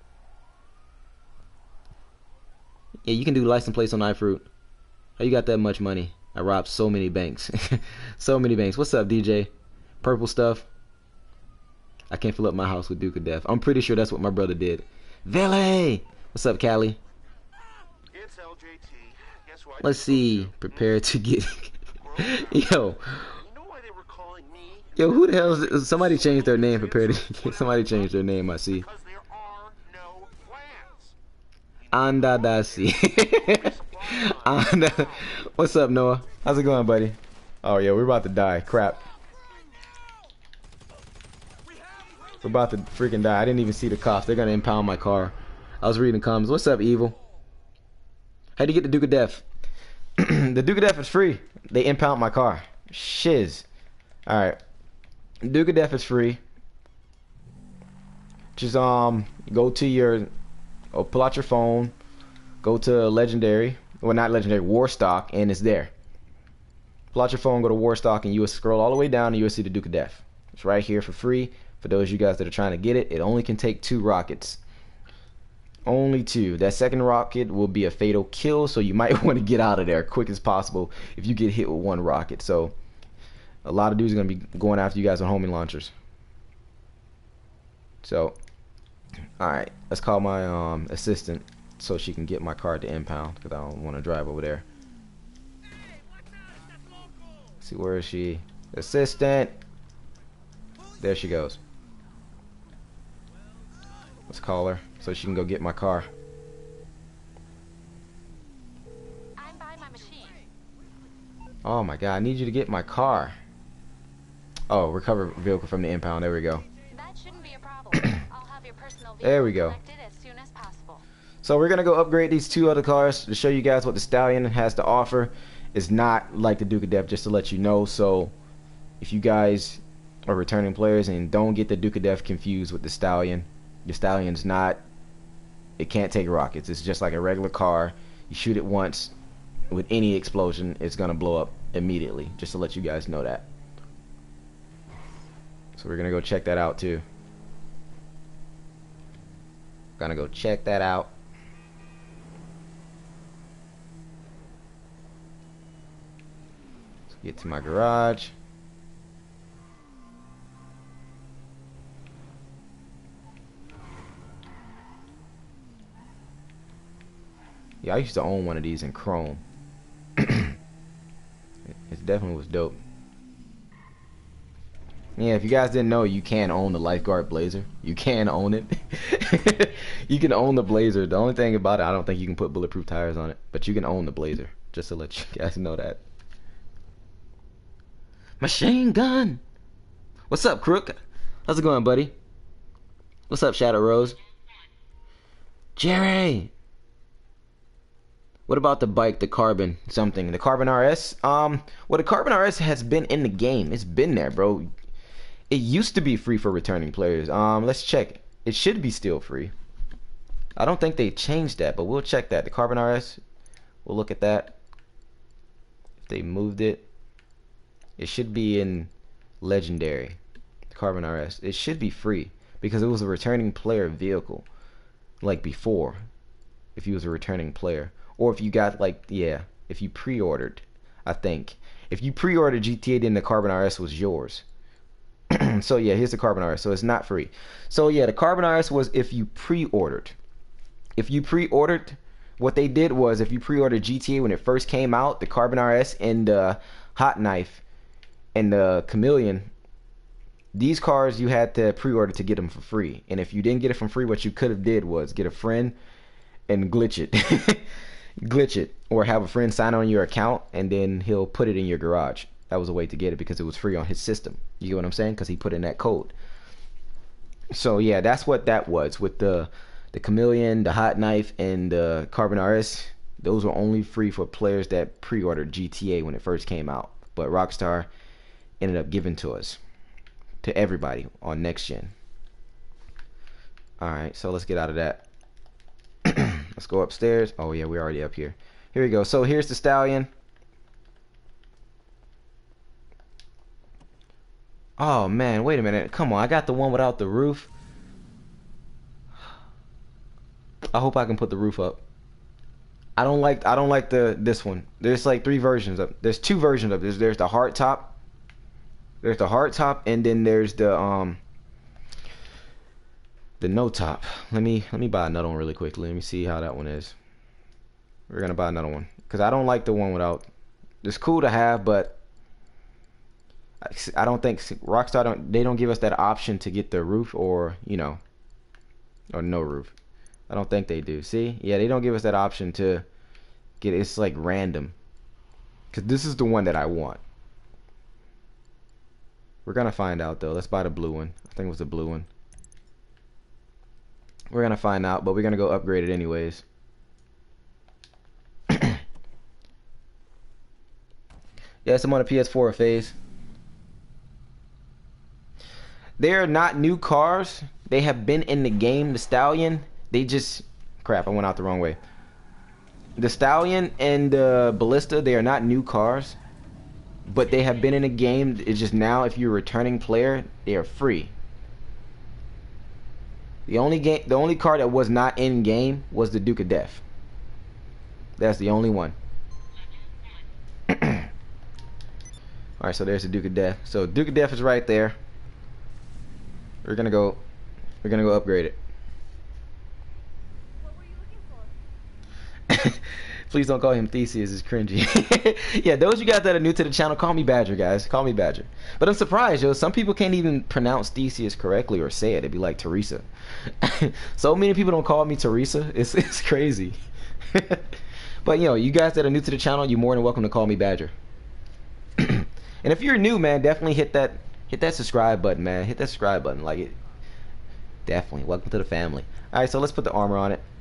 Yeah, you can do license plates on iFruit. How you got that much money? I robbed so many banks. So many banks. What's up, DJ? Purple stuff. I can't fill up my house with Duke of Death. I'm pretty sure that's what my brother did. Vele! What's up, Callie? It's LJT. Guess what? Let's see. Prepare to get... Yo. You know why they were calling me? Yo, who the hell is... Somebody changed their name. Prepare to... Somebody changed their name, I see. Because there are no plans. Andadasi. What's up, Noah? How's it going, buddy? Oh, yeah, we're about to die. Crap. We're about to freaking die. I didn't even see the cops. They're gonna impound my car. I was reading comments. What's up, Evil? How'd you get the Duke of Death? The Duke of Death is free. They impound my car. Shiz. Alright. Duke of Death is free. Just go to your... Oh, pull out your phone. Go to Legendary. Well, not Legendary. Warstock. And it's there. Pull out your phone. Go to Warstock. And you will scroll all the way down. And you will see the Duke of Death. It's right here for free. For those of you guys that are trying to get it, it only can take 2 rockets. Only 2. That second rocket will be a fatal kill, so you might want to get out of there quick as possible if you get hit with 1 rocket. So a lot of dudes are going to be going after you guys on homing launchers. So, alright, let's call my assistant so she can get my car to impound, because I don't want to drive over there. Let's see, where is she? Assistant! There she goes. Let's call her so she can go get my car. I'm by my machine. Oh my god, I need you to get my car. Oh, recover vehicle from the impound. There we go. That shouldn't be a problem. I'll have your personal vehicle There we go. collected as soon as possible. So we're gonna go upgrade these 2 other cars to show you guys what the Stallion has to offer. It's not like the Duke of Death, just to let you know. So if you guys are returning players, and don't get the Duke of Death confused with the Stallion. The Stallion's not... It can't take rockets. It's just like a regular car. You shoot it once with any explosion, it's gonna blow up immediately. Just to let you guys know that. So we're gonna go check that out too. Gonna go check that out. Let's get to my garage. Yeah, I used to own one of these in Chrome. It definitely was dope. Yeah, if you guys didn't know, you can own the Lifeguard Blazer. You can own it. You can own the Blazer. The only thing about it, I don't think you can put bulletproof tires on it. But you can own the Blazer. Just to let you guys know that. Machine Gun! What's up, Crook? How's it going, buddy? What's up, Shadow Rose? Jerry! What about the bike, the Carbon something? The Carbon RS? Well, the Carbon RS has been in the game. It's been there, bro. It used to be free for returning players. Let's check. It should be still free. I don't think they changed that, but we'll check that. The Carbon RS, we'll look at that. If they moved it, it should be in Legendary. The Carbon RS. It should be free because it was a returning player vehicle, like before. If you was a returning player, or if you got like, yeah, if you pre-ordered, I think. If you pre-ordered GTA, then the Carbon RS was yours. So yeah, here's the Carbon RS. So it's not free. So yeah, the Carbon RS was if you pre-ordered. If you pre-ordered, what they did was if you pre-ordered GTA when it first came out, the Carbon RS and the Hot Knife and the Chameleon, these cars you had to pre-order to get them for free. And if you didn't get it for free, what you could have did was get a friend and glitch it. Glitch it, or have a friend sign on your account and then he'll put it in your garage. That was a way to get it because it was free on his system. You get what I'm saying? Because he put in that code. So yeah, that's what that was with the Chameleon, the Hot Knife, and the Carbon RS. Those were only free for players that pre-ordered GTA when it first came out. But Rockstar ended up giving to us, to everybody on next gen. Alright, so let's get out of that. Let's go upstairs. Oh yeah, we're already up here. Here we go. So here's the Stallion. Oh man, wait a minute. Come on, I got the one without the roof. I hope I can put the roof up. I don't like this one. There's like three versions of. There's two versions of this. There's the hard top. There's the hard top, and then there's the no top. Let me buy another one really quickly. Let me see how that one is. We're gonna buy another one because I don't like the one without. It's cool to have, but I don't think Rockstar don't give us that option to get the roof, or you know, or no roof. I don't think they do. See, yeah, they don't give us that option to get it. It's like random, because this is the one that I want. We're gonna find out though. Let's buy the blue one. I think it was the blue one. We're gonna find out, but we're gonna go upgrade it anyways. Yes, I'm on a PS4 phase. They are not new cars. They have been in the game. The Stallion, they just... Crap, I went out the wrong way. The Stallion and the Blista, they are not new cars. But they have been in the game. It's just now, if you're a returning player, they are free. The only car that was not in game was the Duke of Death. That's the only one. Alright, so there's the Duke of Death. So Duke of Death is right there. We're gonna go upgrade it. What were you looking for? Please don't call him Theseus, it's cringy. Yeah, those you guys that are new to the channel, call me Badger, guys. Call me Badger. But I'm surprised, yo. Some people can't even pronounce Theseus correctly or say it. It'd be like Teresa. So many people don't call me Teresa. It's crazy. But you know, you guys that are new to the channel, you're more than welcome to call me Badger. And if you're new, man, definitely hit that subscribe button, man. Hit that subscribe button, like it. Definitely, welcome to the family. All right, so let's put the armor on it.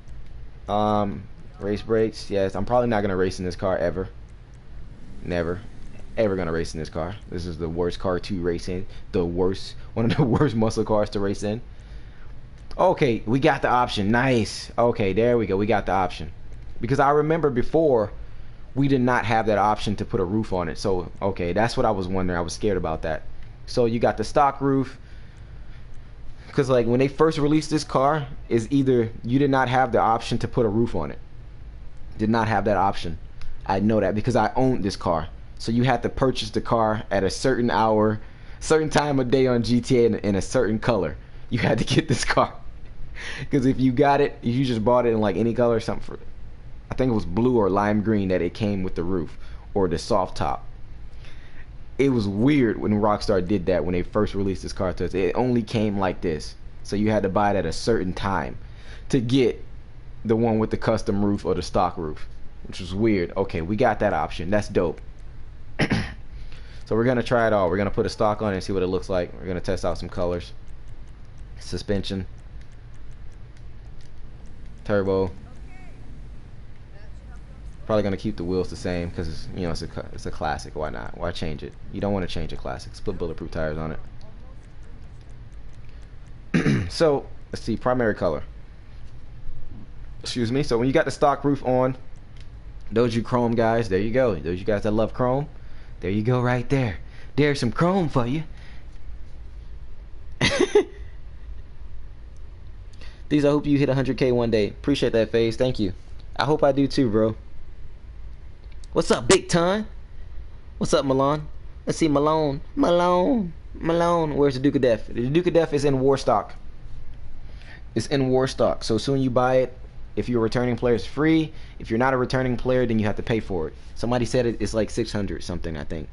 Race brakes. Yes, I'm probably not gonna race in this car ever. Never, ever gonna race in this car. This is the worst car to race in. One of the worst muscle cars to race in. Okay, we got the option. Nice. Okay, there we go. We got the option. Because I remember before, we did not have that option to put a roof on it. So, okay, that's what I was wondering. I was scared about that. So you got the stock roof. Because like when they first released this car, is either you did not have the option to put a roof on it. Did not have that option. I know that because I owned this car. So you had to purchase the car at a certain hour, certain time of day on GTA in a certain color. You had to get this car. Because if you got it, if you just bought it in like any color or something, for, I think it was blue or lime green that it came with the roof or the soft top. It was weird when Rockstar did that when they first released this car to us. It only came like this. So you had to buy it at a certain time to get the one with the custom roof or the stock roof, which was weird. Okay, we got that option. That's dope. So we're gonna try it all. We're gonna put a stock on it and see what it looks like. We're gonna test out some colors. Suspension, turbo. Probably gonna keep the wheels the same because you know it's a classic. Why not? Why change it? You don't want to change a classic. Let's put bulletproof tires on it. So let's see, primary color. Excuse me. So when you got the stock roof on, those you chrome guys, there you go. Those you guys that love chrome, there you go right there. There's some chrome for you. These, I hope you hit 100K one day. Appreciate that, FaZe. Thank you. I hope I do too, bro. What's up, Big Ton? What's up, Malone? Let's see, Malone. Where's the Duke of Death? The Duke of Death is in war stock. It's in war stock. So soon you buy it. If you're a returning player, it's free. If you're not a returning player, then you have to pay for it. Somebody said it's like 600 something, I think.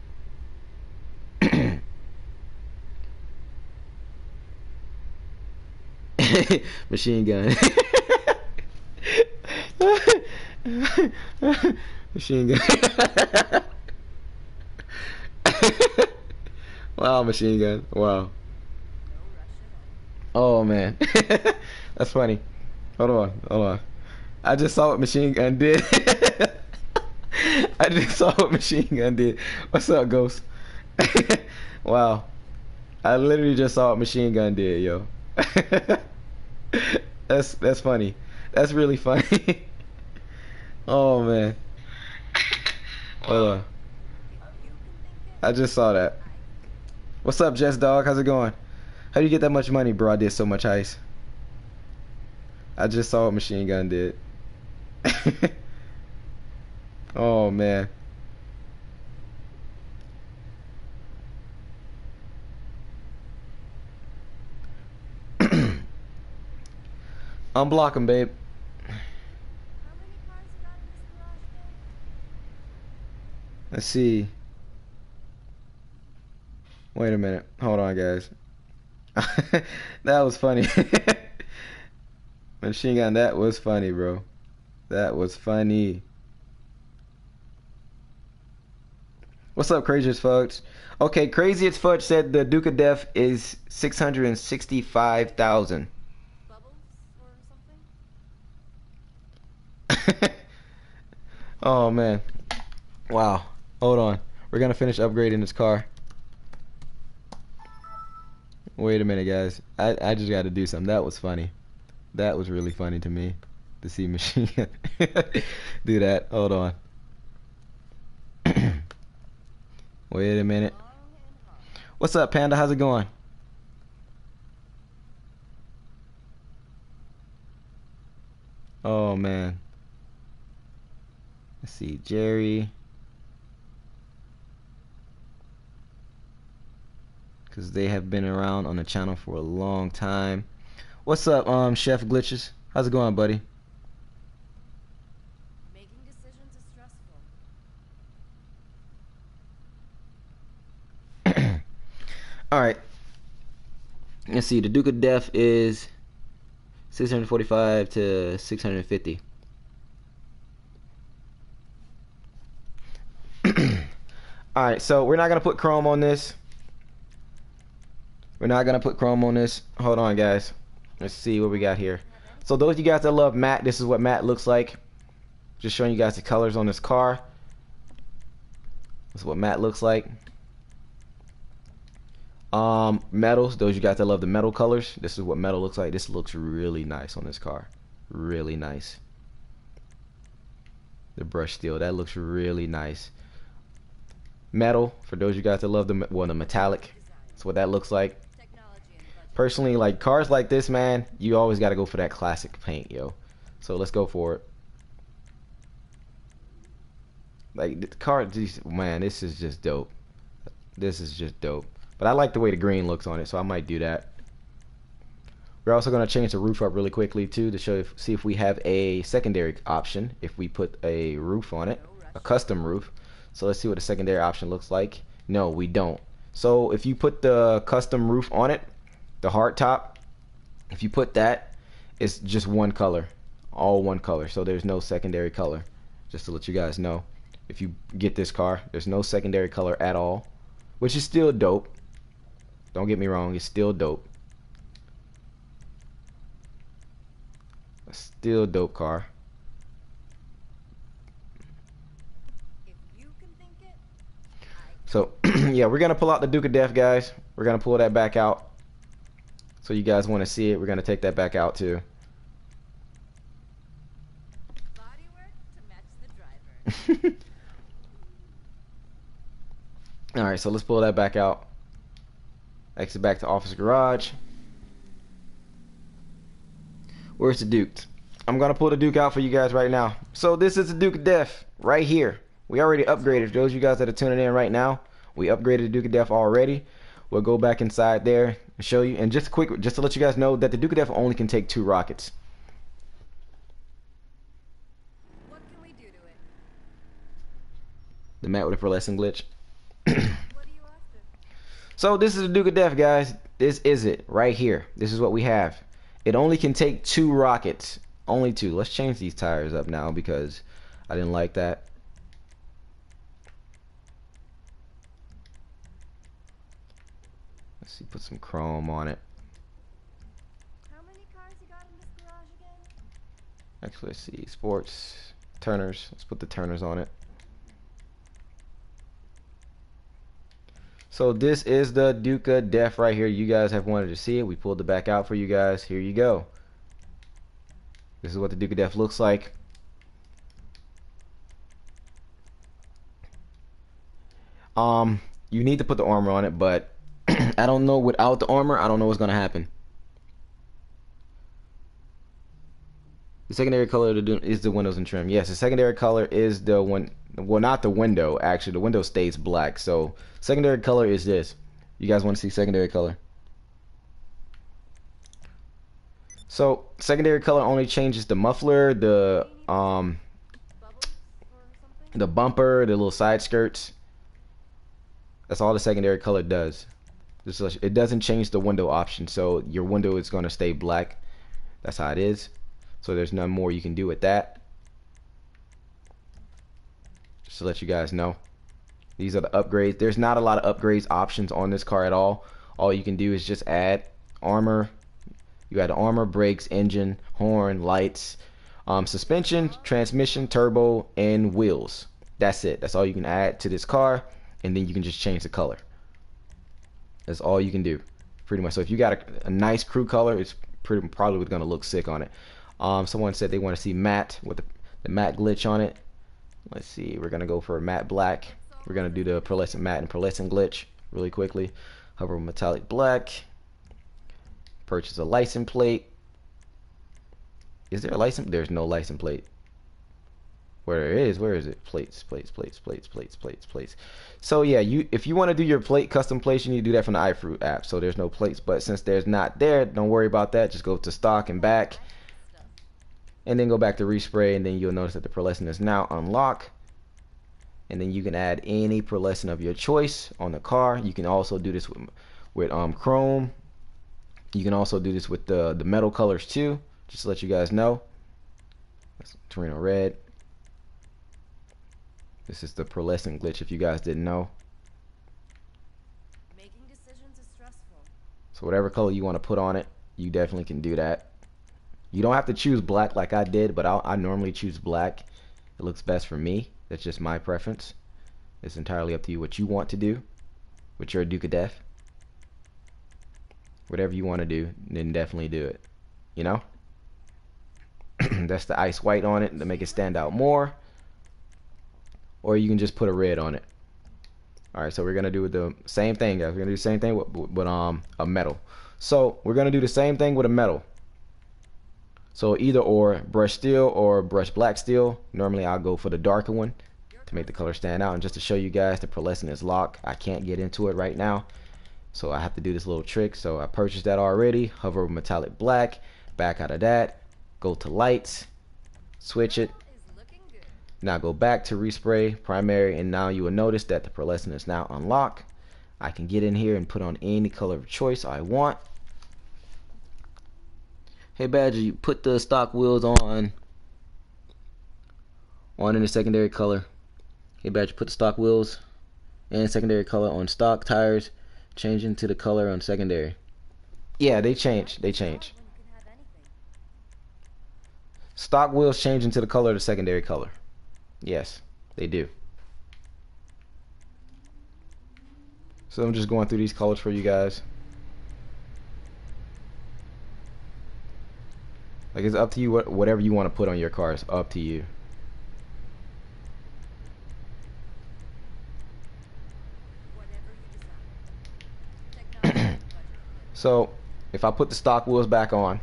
Machine gun. Machine gun. Wow, machine gun. Wow. Oh man. That's funny. Hold on. I just saw what machine gun did. I just saw what machine gun did. What's up, Ghost? Wow. I literally just saw what machine gun did, yo. That's funny. That's really funny. Oh man. Hold on. I just saw that. What's up, Jess Dog? How's it going? How do you get that much money, bro? I did so much ice. I just saw what machine gun did. Oh man. Unblock him, babe. Let's see. Wait a minute. Hold on, guys. That was funny. Machine gun, that was funny, bro. That was funny. What's up, Craziest Fudge? Okay, Craziest Fudge said the Duke of Death is 665,000. Bubbles or something? Oh man. Wow. Hold on. We're gonna finish upgrading this car. Wait a minute, guys. I just gotta do something. That was funny. That was really funny to me to see machine gun do that. Hold on. Wait a minute. What's up, Panda? How's it going? Oh man. Let's see, Jerry. Because they have been around on the channel for a long time. What's up, Chef Glitches? How's it going, buddy? Making decisions is stressful. Alright. Let's see, the Duke of Death is 645 to 650. Alright, so we're not going to put chrome on this. We're not going to put chrome on this. Hold on, guys. Let's see what we got here. So those of you guys that love matte, this is what matte looks like. Just showing you guys the colors on this car. This is what matte looks like. Metals, those of you guys that love the metal colors, this is what metal looks like. This looks really nice on this car. Really nice. The brush steel, that looks really nice. Metal, for those of you guys that love the metallic, that's what that looks like. Personally, like cars like this, man, you always got to go for that classic paint, yo. So let's go for it. Like the car, man, this is just dope. This is just dope. But I like the way the green looks on it, so I might do that. We're also going to change the roof up really quickly too to show, see if we have a secondary option if we put a roof on it, a custom roof. So let's see what the secondary option looks like. No, we don't. So if you put the custom roof on it, the hard top, if you put that, it's just one color, all one color. So there's no secondary color. Just to let you guys know, if you get this car, there's no secondary color at all, which is still dope. Don't get me wrong, it's still dope. A still dope car. So yeah, we're gonna pull out the Duke of Death, guys. We're gonna pull that back out. So you guys want to see it, we're going to take that back out too. Bodywork to match the driver. Alright, so let's pull that back out. Exit back to office garage. Where's the Duke? I'm gonna pull the Duke out for you guys right now. So this is the Duke of Death right here. We already upgraded. For those of you guys that are tuning in right now, we upgraded the Duke of Death already. We'll go back inside there and show you. And just to let you guys know that the Duke of Death only can take 2 rockets. What can we do to it? The mat with a pearlescent glitch. What are you after? So this is the Duke of Death, guys. This is it right here. This is what we have. It only can take 2 rockets. Only 2. Let's change these tires up now because I didn't like that. Let's see, put some chrome on it. How many cars you got in this garage again? Actually, let's see. Sports. Turners. Let's put the Turners on it. So this is the Duke of Death right here. You guys have wanted to see it. We pulled it back out for you guys. Here you go. This is what the Duke of Death looks like. You need to put the armor on it, but I don't know, without the armor, I don't know what's gonna happen. The secondary color is the windows and trim. Yes, the secondary color is the one. Well, not the window, actually. The window stays black. So secondary color is this. You guys want to see secondary color? So secondary color only changes the muffler, the Bubbles or something? the bumper, the little side skirts. That's all the secondary color does. It doesn't change the window option, so your window is going to stay black. That's how it is. So there's nothing more you can do with that. Just to let you guys know, these are the upgrades. There's not a lot of upgrades options on this car at all. All you can do is just add armor. You add armor, brakes, engine, horn, lights, suspension, transmission, turbo, and wheels. That's it. That's all you can add to this car, and then you can just change the color. That's all you can do, pretty much. So if you got a nice crew color, it's probably going to look sick on it. Someone said they want to see matte with the matte glitch on it. Let's see. We're going to go for a matte black. We're going to do the pearlescent matte and pearlescent glitch really quickly. Hover metallic black. Purchase a license plate. Is there a license? There's no license plate. Where is it? Plates. So yeah, if you want to do your plate custom place, you need to do that from the iFruit app. So there's no plates, but since there's not there, don't worry about that. Just go to stock and back, and then go back to respray, and then you'll notice that the pearlescent is now unlocked. And then you can add any pearlescent of your choice on the car. You can also do this with chrome. You can also do this with the metal colors too, just to let you guys know. That's Torino red. This is the pearlescent glitch if you guys didn't know. Making decisions is stressful. So whatever color you want to put on it, you definitely can do that. You don't have to choose black like I did, but I normally choose black. It looks best for me. That's just my preference. It's entirely up to you what you want to do with your Duke of Death. Whatever you want to do, then definitely do it. You know? That's the ice white on it to make it stand out more. Or you can just put a red on it. Alright, so we're going to do the same thing, guys. We're going to do the same thing with a metal. So we're going to do the same thing with a metal. So either or brush steel or brush black steel. Normally I'll go for the darker one to make the color stand out. And just to show you guys, the pearlescent is locked. I can't get into it right now, so I have to do this little trick. So I purchased that already. Hover over metallic black. Back out of that. Go to lights. Switch it. Now go back to respray primary, and now you will notice that the pearlescent is now unlocked. I can get in here and put on any color of choice I want. Hey Badger, you put the stock wheels on in the secondary color. Hey Badger, put the stock wheels and secondary color on stock tires, changing to the color on secondary. Yeah, they change. Stock wheels change into the color of the secondary color. Yes, they do. So I'm just going through these colors for you guys. Like, it's up to you. Whatever you want to put on your car is up to you. So if I put the stock wheels back on,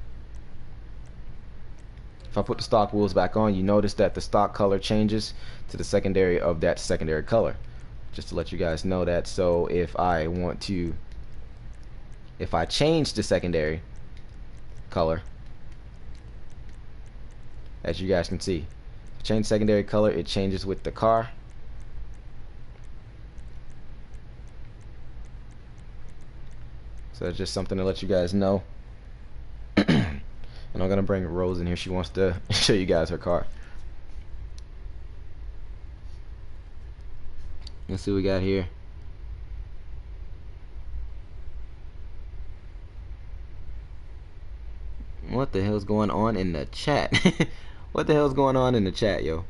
you notice that the stock color changes to the secondary of that secondary color. Just to let you guys know that. So if I change the secondary color, as you guys can see, change secondary color, it changes with the car. So that's just something to let you guys know. And I'm gonna bring Rose in here. She wants to show you guys her car. Let's see what we got here. What the hell's going on in the chat? What the hell's going on in the chat, yo?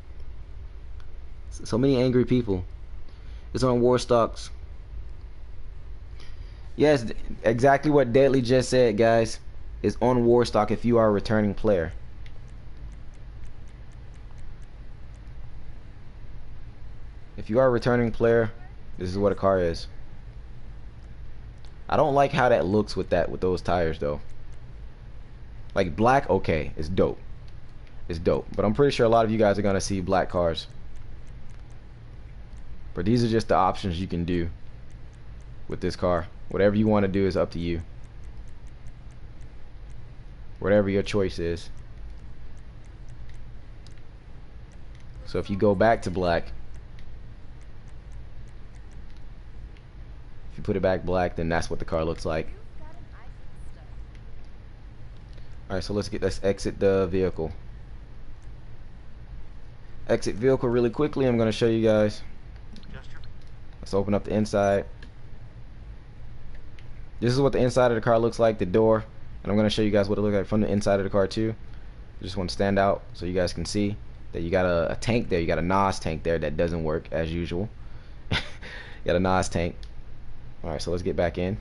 So many angry people. It's on War Stocks. Yes, exactly what Deadly just said, guys. Is on Warstock if you are a returning player. If you are a returning player, this is what a car is. I don't like how that looks with those tires though. Like black, okay, it's dope. It's dope. But I'm pretty sure a lot of you guys are gonna see black cars. But these are just the options you can do with this car. Whatever you want to do is up to you. Whatever your choice is. So if you go back to black, if you put it back black, then that's what the car looks like. Alright, so let's exit the vehicle. Exit vehicle really quickly. I'm going to show you guys. Let's open up the inside. This is what the inside of the car looks like, the door. And I'm going to show you guys what it looks like from the inside of the car too. I just want to stand out so you guys can see that you got a tank there. You got a NOS tank there that doesn't work as usual. You got a NOS tank. Alright, so let's get back in.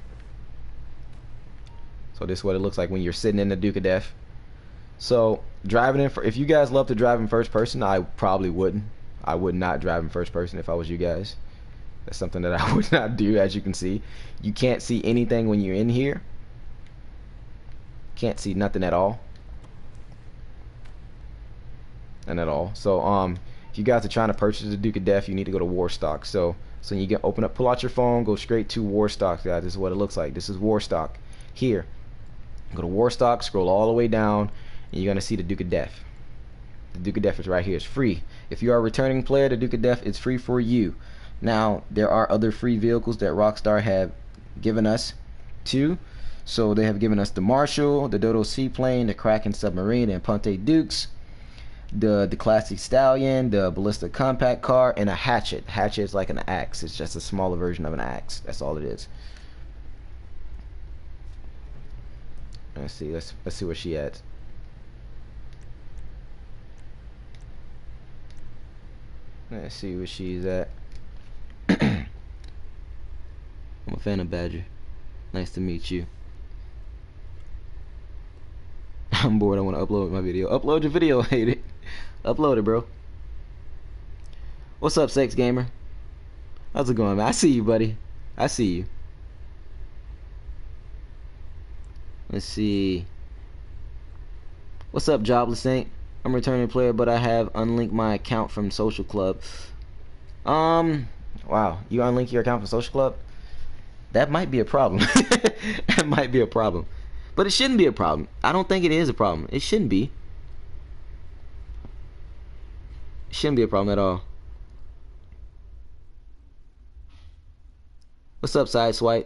So this is what it looks like when you're sitting in the Duke of Death. So driving in, if you guys love to drive in first person, I probably wouldn't. I would not drive in first person if I was you guys. That's something that I would not do. As you can see, you can't see anything when you're in here. Can't see nothing at all. And at all. So if you guys are trying to purchase the Duke of Death, you need to go to Warstock. So you can pull out your phone, go straight to Warstock, guys. This is what it looks like. This is Warstock. Here, go to Warstock, scroll all the way down, and you're gonna see the Duke of Death. The Duke of Death is right here. It's free. If you are a returning player, the Duke of Death is free for you. Now there are other free vehicles that Rockstar have given us too. So they have given us the Marshall, the Dodo Seaplane, the Kraken Submarine, the Imponte Dukes, the Declasse Stallion, the Blista Compact Car, and a Hatchet. Hatchet is like an axe. It's just a smaller version of an axe. That's all it is. Let's see. Let's see where she at. Let's see where she's at. I'm a fan of Badger. Nice to meet you. I'm bored. I want to upload my video. Upload your video. Hate it. Upload it, bro. What's up, Sex Gamer? How's it going, man? I see you, buddy. I see you. Let's see. What's up, Jobless Saint? I'm a returning player, but I have unlinked my account from Social Club. Wow. You unlink your account from Social Club? That might be a problem. That might be a problem. But it shouldn't be a problem. I don't think it is a problem. It shouldn't be. It shouldn't be a problem at all. What's up, Sideswipe?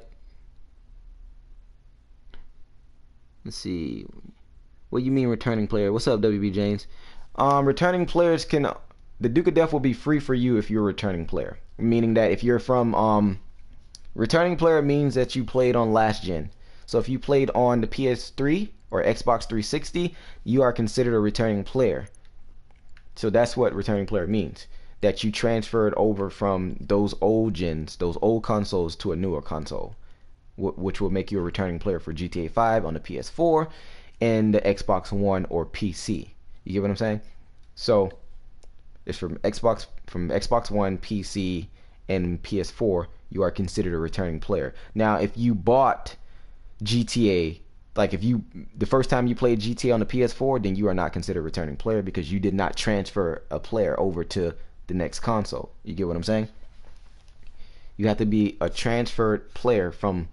Let's see. What do you mean returning player? What's up, WB James? Returning players can... The Duke of Death will be free for you if you're a returning player. Meaning that if you're from... returning player means that you played on last gen. So if you played on the PS3 or Xbox 360, you are considered a returning player. So that's what returning player means. That you transferred over from those old gens, those old consoles to a newer console. Which will make you a returning player for GTA 5 on the PS4 in the Xbox One or PC. You get what I'm saying? So it's from Xbox One, PC, and PS4. You are considered a returning player. Now, if you bought GTA, like if you the first time you played GTA on the PS4, then you are not considered a returning player because you did not transfer a player over to the next console. You get what I'm saying? You have to be a transferred player from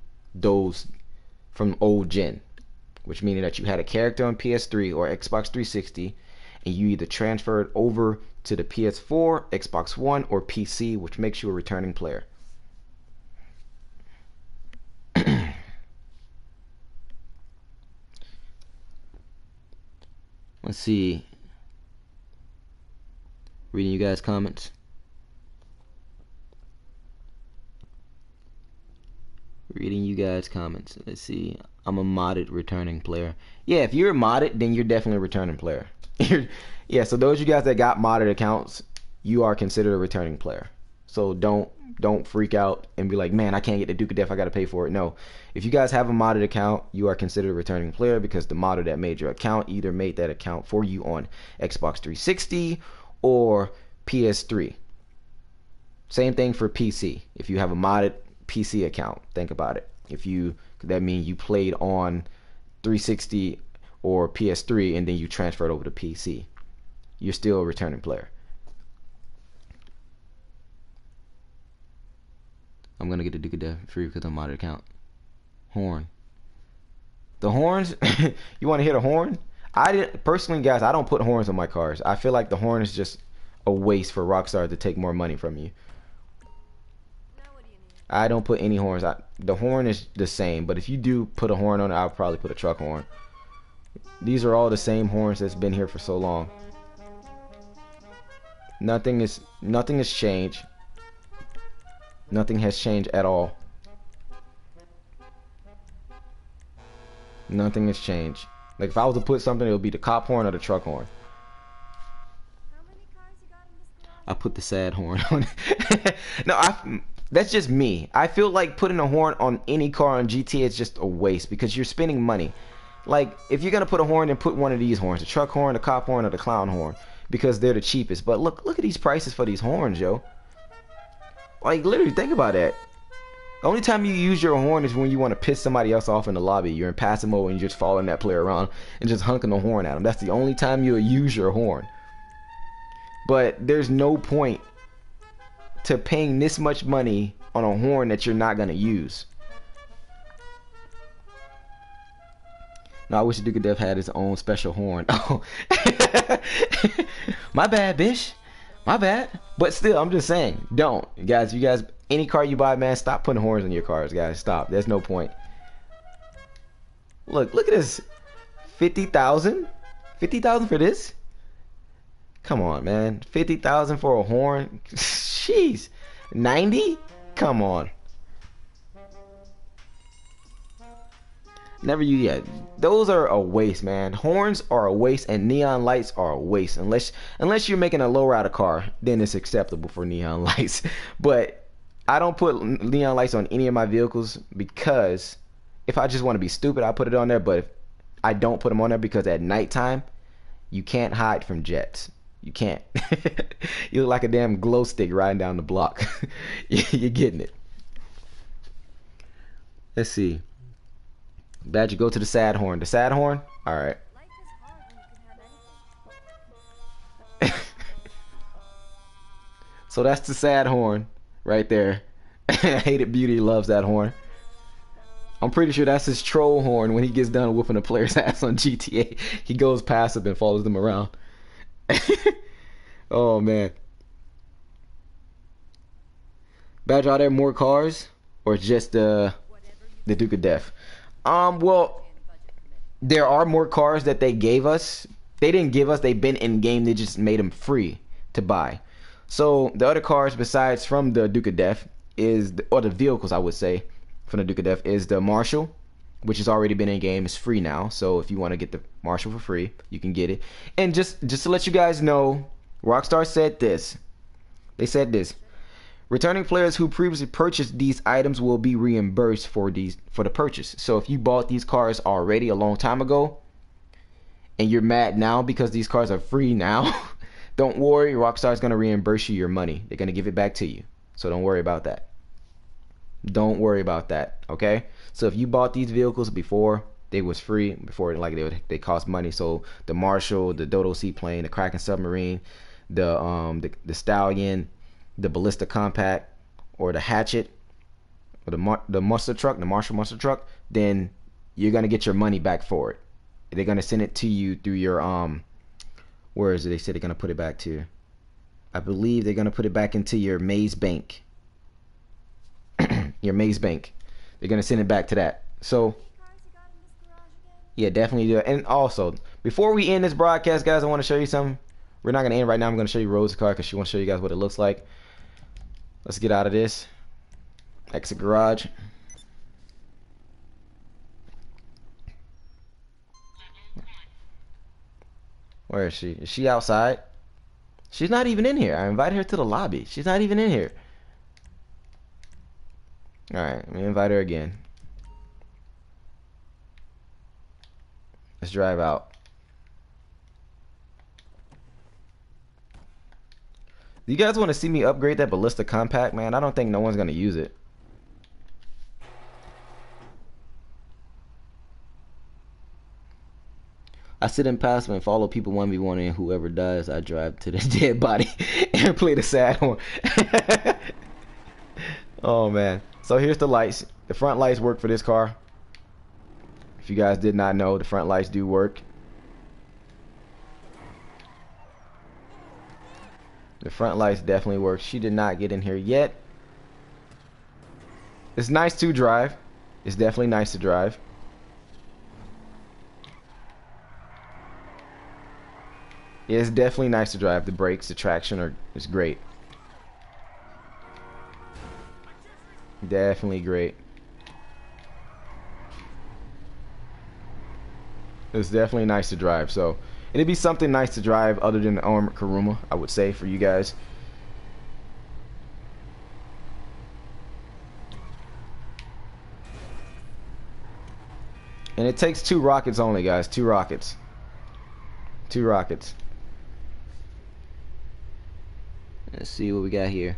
old gen, which meaning that you had a character on PS3 or Xbox 360, and you either transferred over to the PS4, Xbox One, or PC, which makes you a returning player. Let's see. Reading you guys' comments. Let's see. I'm a modded returning player. Yeah, if you're modded, then you're definitely a returning player. Yeah, so those of you guys that got modded accounts, you are considered a returning player. So don't freak out and be like, man, I can't get the Duke of Death, I gotta pay for it. No, if you guys have a modded account, you are considered a returning player because the modder that made your account either made that account for you on Xbox 360 or PS3. Same thing for PC. If you have a modded PC account, think about it. That means you played on 360 or PS3 and then you transferred over to PC, you're still a returning player. I'm gonna get the Duke of Death free because I'm modded account. Horn. The horns. You want to hear the horn? Personally, guys, I don't put horns on my cars. I feel like the horn is just a waste for Rockstar to take more money from you. I don't put any horns. The horn is the same, but if you do put a horn on it, I'll probably put a truck horn. These are all the same horns that's been here for so long. Nothing has changed. Nothing has changed at all. Nothing has changed. Like if I was to put something, it would be the cop horn or the truck horn. How many cars you got in this club? I put the sad horn on it. No, that's just me. I feel like putting a horn on any car on GTA is just a waste because you're spending money. Like if you're gonna put a horn, then put one of these horns: the truck horn, the cop horn, or the clown horn, because they're the cheapest. But look at these prices for these horns, yo. Like literally, think about that. The only time you use your horn is when you want to piss somebody else off in the lobby. You're in passive mode and you're just following that player around and just honking the horn at them. That's the only time you'll use your horn. But there's no point to paying this much money on a horn that you're not gonna use. No, I wish the Duke of Death had his own special horn. Oh, my bad, bitch. My bad. But still, I'm just saying, don't. Guys, you guys, any car you buy, man, stop putting horns on your cars, guys. Stop. There's no point. Look at this. 50,000? 50,000 for this? Come on, man. 50,000 for a horn? Jeez. 90? Come on. Never you yet. Those are a waste, man. Horns are a waste and neon lights are a waste. Unless you're making a lowrider car, then it's acceptable for neon lights. But I don't put neon lights on any of my vehicles because if I just want to be stupid, I put it on there. But if I don't put them on there because at nighttime, you can't hide from jets. You can't. You look like a damn glow stick riding down the block. You're getting it. Let's see. Badger, go to the sad horn. The sad horn? Alright. Life is hard when you can have anything. So that's the sad horn right there. Hated Beauty loves that horn. I'm pretty sure that's his troll horn when he gets done whooping a player's ass on GTA. He goes passive and follows them around. Oh man. Badger, are there more cars? Or just the Duke of Death? Well, there are more cars that they gave us. They didn't give us, they've been in game, they just made them free to buy. So the other cars besides from the Duke of Death or the vehicles I would say from the Duke of Death is the Marshall, which has already been in game. It's free now, so if you want to get the Marshall for free, you can get it. And just to let you guys know, Rockstar said this. They said this: returning players who previously purchased these items will be reimbursed for the purchase. So if you bought these cars already a long time ago, and you're mad now because these cars are free now, don't worry, Rockstar's gonna reimburse you your money. They're gonna give it back to you. So don't worry about that. Don't worry about that, okay? So if you bought these vehicles before they was free, before like they cost money, so the Marshall, the Dodo Seaplane, the Kraken Submarine, the Stallion, the Blista Compact, or the Hatchet, or the Monster Truck, the Marshall Monster Truck, then you're gonna get your money back for it. They're gonna send it to you through your where is it? They said they're gonna put it back to. I believe they're gonna put it back into your Maze Bank. Your Maze Bank. They're gonna send it back to that. So yeah, definitely do it. And also, before we end this broadcast, guys, I want to show you something. We're not gonna end right now. I'm gonna show you Rose's car because she wants to show you guys what it looks like. Let's get out of this. Exit garage. Where is she? Is she outside? She's not even in here. I invited her to the lobby. She's not even in here. Alright, let me invite her again. Let's drive out. Do you guys want to see me upgrade that Blista Compact, man? I don't think no one's going to use it. I sit in passive and follow people 1v1, and whoever dies, I drive to the dead body and play the sad one. Oh, man. So here's the lights. The front lights work for this car. If you guys did not know, the front lights do work. The front lights definitely work. She did not get in here yet. It's nice to drive. It's definitely nice to drive. It's definitely nice to drive. The brakes, the traction is great. Definitely great. It's definitely nice to drive. So it'd be something nice to drive other than the armored Kuruma, I would say, for you guys. And it takes 2 rockets only, guys. 2 rockets. 2 rockets. Let's see what we got here.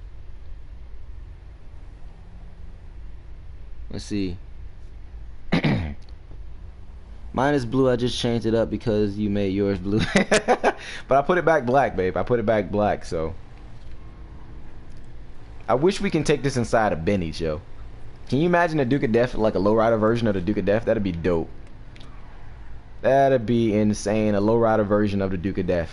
Let's see. Mine is blue. I just changed it up because you made yours blue. But I put it back black, babe. I put it back black, so. I wish we can take this inside of Benny's, yo. Can you imagine a Duke of Death, like a lowrider version of the Duke of Death? That'd be dope. That'd be insane. A lowrider version of the Duke of Death.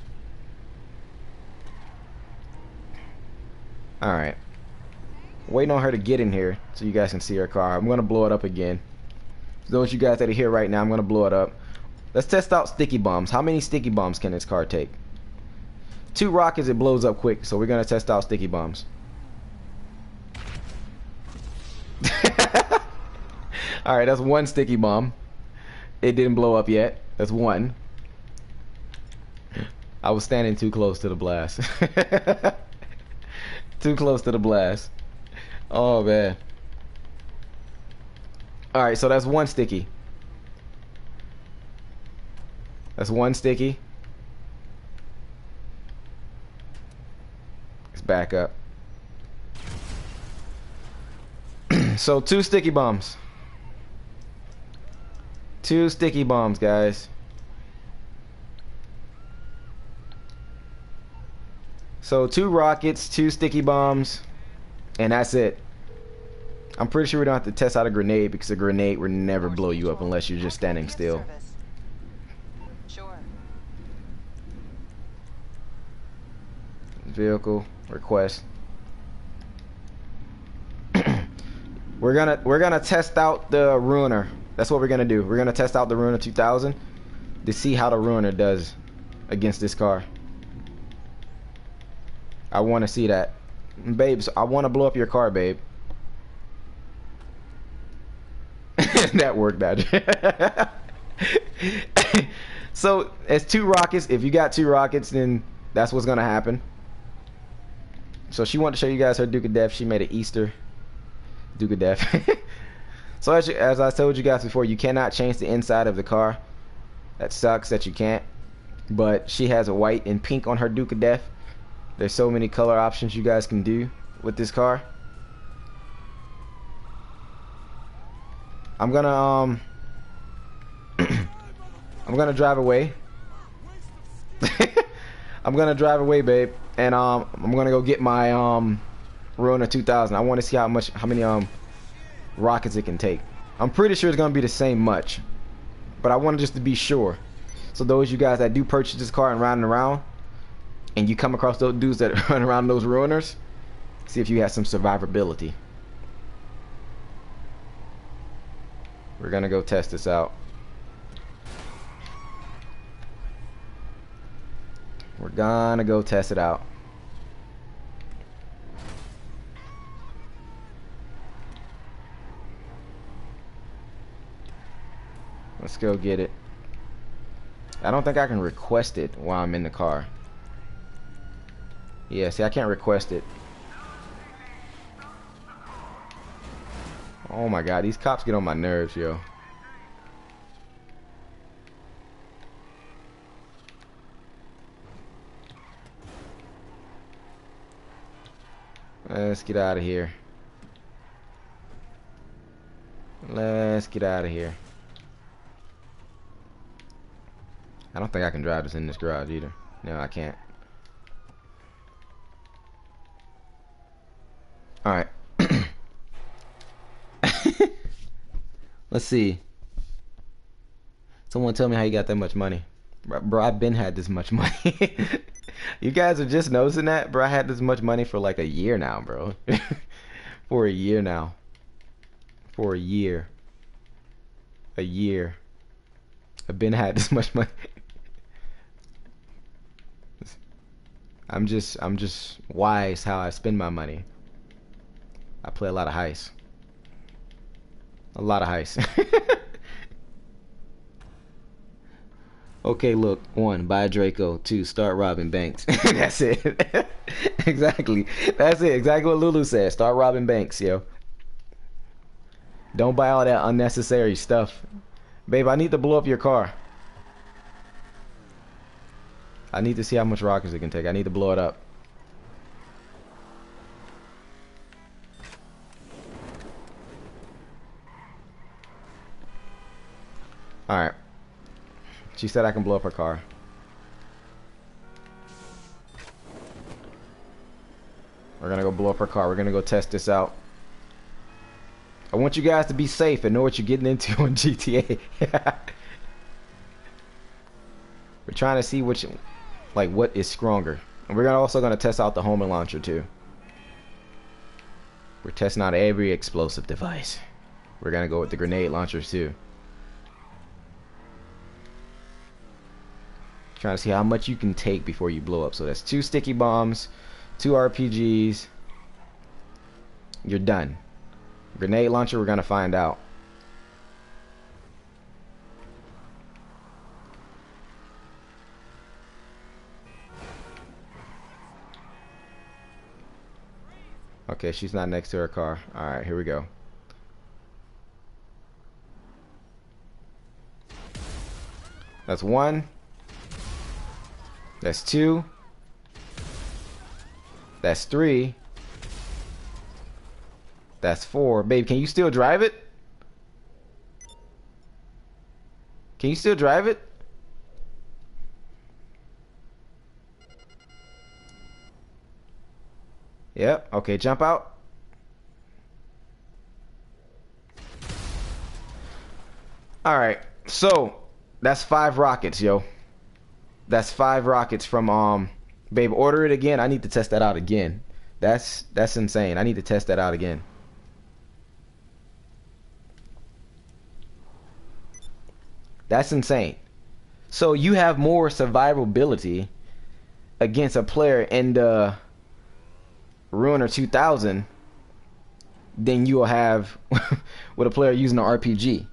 Alright. Waiting on her to get in here so you guys can see her car. I'm going to blow it up again. For those of you guys that are here right now, I'm going to blow it up. Let's test out sticky bombs. How many sticky bombs can this car take? 2 rockets, it blows up quick. So we're going to test out sticky bombs. Alright, that's 1 sticky bomb. It didn't blow up yet. That's 1. I was standing too close to the blast. Too close to the blast. Oh, man. Alright, so that's 1 sticky. That's 1 sticky. Let's back up. So 2 sticky bombs. 2 sticky bombs, guys. So 2 rockets, 2 sticky bombs, and that's it. I'm pretty sure we don't have to test out a grenade because a grenade would never blow you up unless you're just standing still. Sure. Vehicle request. We're gonna test out the Ruiner. That's what we're gonna do. We're gonna test out the Ruiner 2000 to see how the Ruiner does against this car. I want to see that, babe. So I want to blow up your car, babe. That worked, Badger. So it's 2 rockets. If you got 2 rockets, then that's what's gonna happen. So she wanted to show you guys her Duke of Death. She made an Easter Duke of Death. So as I told you guys before, you cannot change the inside of the car. That sucks that you can't. But she has a white and pink on her Duke of Death. There's so many color options you guys can do with this car. I'm gonna I'm gonna drive away. I'm gonna drive away, babe, and I'm gonna go get my Rona 2000. I want to see how many rockets it can take. I'm pretty sure it's gonna be the same much, but I wanted just to be sure. So those you guys that do purchase this car and riding around, and you come across those dudes that run around those ruiners, see if you have some survivability. We're gonna go test this out. We're gonna go test it out. Let's go get it. I don't think I can request it while I'm in the car. Yeah, see, I can't request it. Oh my god, these cops get on my nerves, yo. Let's get out of here. Let's get out of here. I don't think I can drive this in this garage either. No, I can't. Alright. Let's see. Someone tell me how you got that much money. Bro, I've been had this much money. You guys are just noticing that? Bro, I had this much money for like a year now, bro. For a year now. For a year. A year. I've been had this much money. I'm just wise how I spend my money. I play a lot of heist. A lot of heist. Okay, look. 1, buy Draco. 2, start robbing banks. That's it. Exactly. That's it. Exactly what Lulu said. Start robbing banks, yo. Don't buy all that unnecessary stuff. Babe, I need to blow up your car. I need to see how much rockets it can take. I need to blow it up. Alright. She said I can blow up her car. We're gonna go blow up her car. We're gonna go test this out. I want you guys to be safe and know what you're getting into on GTA. We're trying to see which, like, what is stronger. And we're also gonna test out the homing launcher too. We're testing out every explosive device. We're gonna go with the grenade launchers too. Trying to see how much you can take before you blow up. So that's 2 sticky bombs, 2 RPGs. You're done. Grenade launcher, we're gonna find out. Okay, she's not next to her car. Alright, here we go. That's 1. That's 2. That's 3. That's 4. Babe, can you still drive it? Can you still drive it? Yep. Okay, jump out. Alright, so that's 5 rockets, yo. That's 5 rockets from babe, order it again. I need to test that out again. That's insane. I need to test that out again. That's insane. So you have more survivability against a player in the Ruiner 2000 than you will have with a player using an RPG.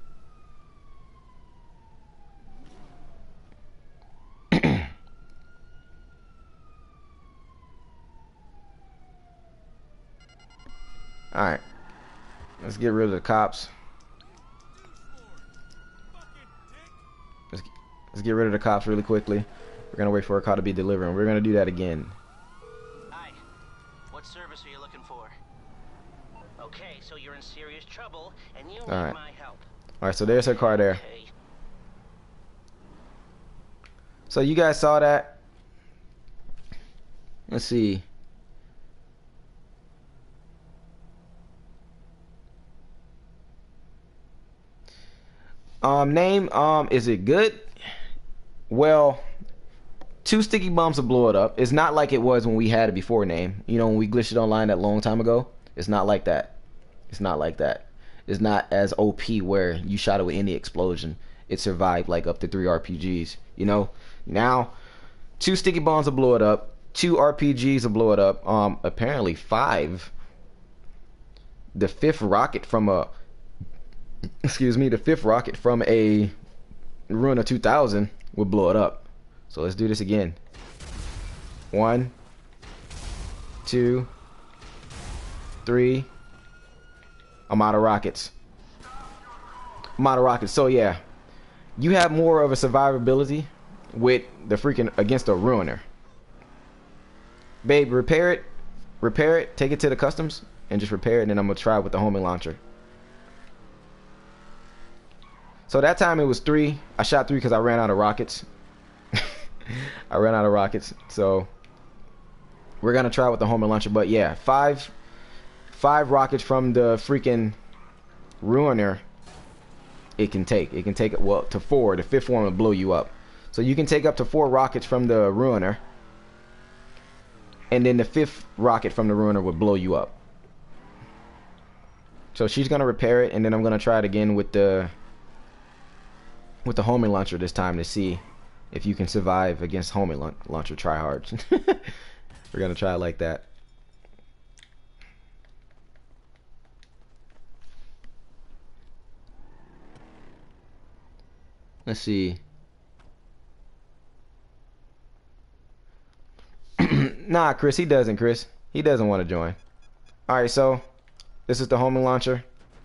Alright. Let's get rid of the cops. Let's get rid of the cops really quickly. We're gonna wait for a car to be delivered, and we're gonna do that again. Hi. What service are you looking for? Okay, so you're in serious trouble, and you need my help. Alright, so there's her car there. Okay. So you guys saw that. Let's see. Name, is it good? Well, 2 sticky bombs will blow it up. It's not like it was when we had it before name. You know, when we glitched it online that long time ago. It's not like that. It's not like that. It's not as OP where you shot it with any explosion. It survived like up to 3 RPGs. You know? Now, 2 sticky bombs will blow it up. 2 RPGs will blow it up. Apparently 5. The 5th rocket from a... Excuse me, the 5th rocket from a Ruiner 2000 would blow it up. So let's do this again. 1, 2, 3. I'm out of rockets. I'm out of rockets. So yeah, you have more of a survivability with the freaking against a Ruiner. Babe, repair it, take it to the customs and just repair it, and then I'm gonna try it with the homing launcher. So that time it was 3. I shot 3 because I ran out of rockets. I ran out of rockets. So we're gonna try with the homing launcher. But yeah, 5 rockets from the freaking Ruiner. It can take it well to 4. The 5th one will blow you up. So you can take up to 4 rockets from the Ruiner, and then the 5th rocket from the Ruiner will blow you up. So she's gonna repair it, and then I'm gonna try it again with the homing launcher this time to see if you can survive against homing launcher tryhards. We're gonna try it like that. Let's see. Nah, Chris, he doesn't, Chris. He doesn't want to join. Alright, so this is the homing launcher.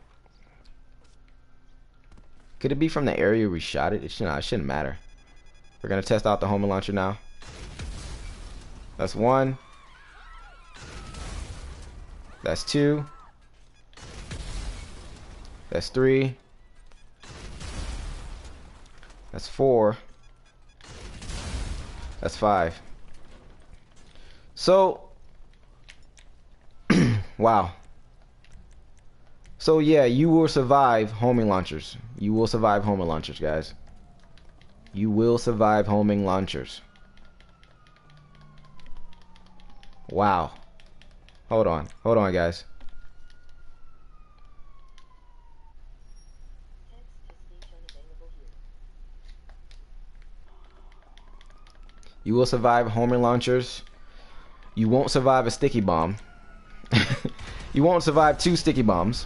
Could it be from the area we shot it? It shouldn't matter. We're gonna test out the homing launcher now. That's 1. That's 2. That's 3. That's 4. That's 5. So, wow. So yeah, you will survive homing launchers. You will survive homing launchers, guys. You will survive homing launchers. Wow. Hold on, guys. You will survive homing launchers. You won't survive a sticky bomb. You won't survive 2 sticky bombs.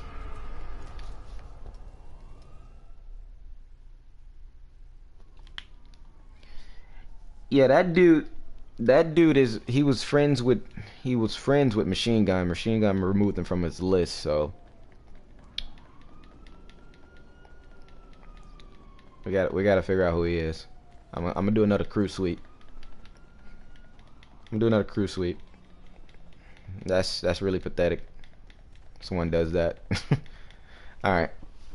Yeah, that dude is he was friends with Machine Gun. Machine Gun removed him from his list, so we got to figure out who he is. I'm gonna do another crew sweep. That's really pathetic. Someone does that. All right.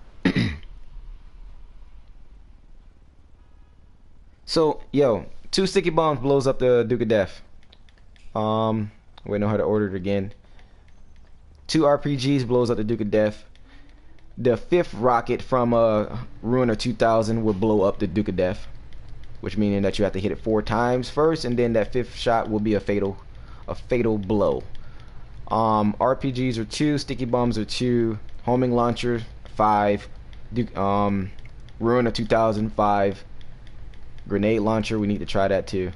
So, yo, 2 sticky bombs blows up the Duke of Death. Wait, know how to order it again. 2 RPGs blows up the Duke of Death. The 5th rocket from Ruiner 2000 will blow up the Duke of Death, which meaning that you have to hit it 4 times first, and then that 5th shot will be a fatal blow. RPGs are 2, sticky bombs are 2, homing launcher 5, Ruiner 2000 5, grenade launcher, we need to try that too.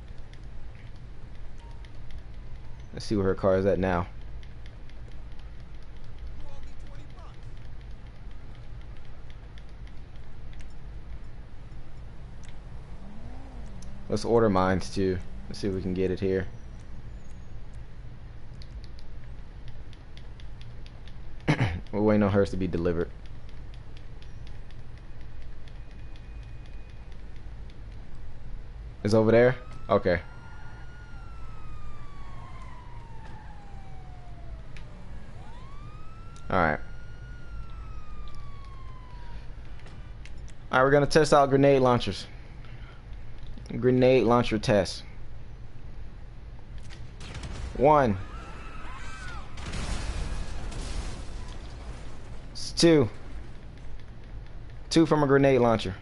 Let's see where her car is at now. Let's order mines too. Let's see if we can get it here. We're waiting on hers to be delivered. It's over there? Okay. Alright. Alright, we're gonna test out grenade launchers. Grenade launcher test. 1. It's 2. 2 from a grenade launcher.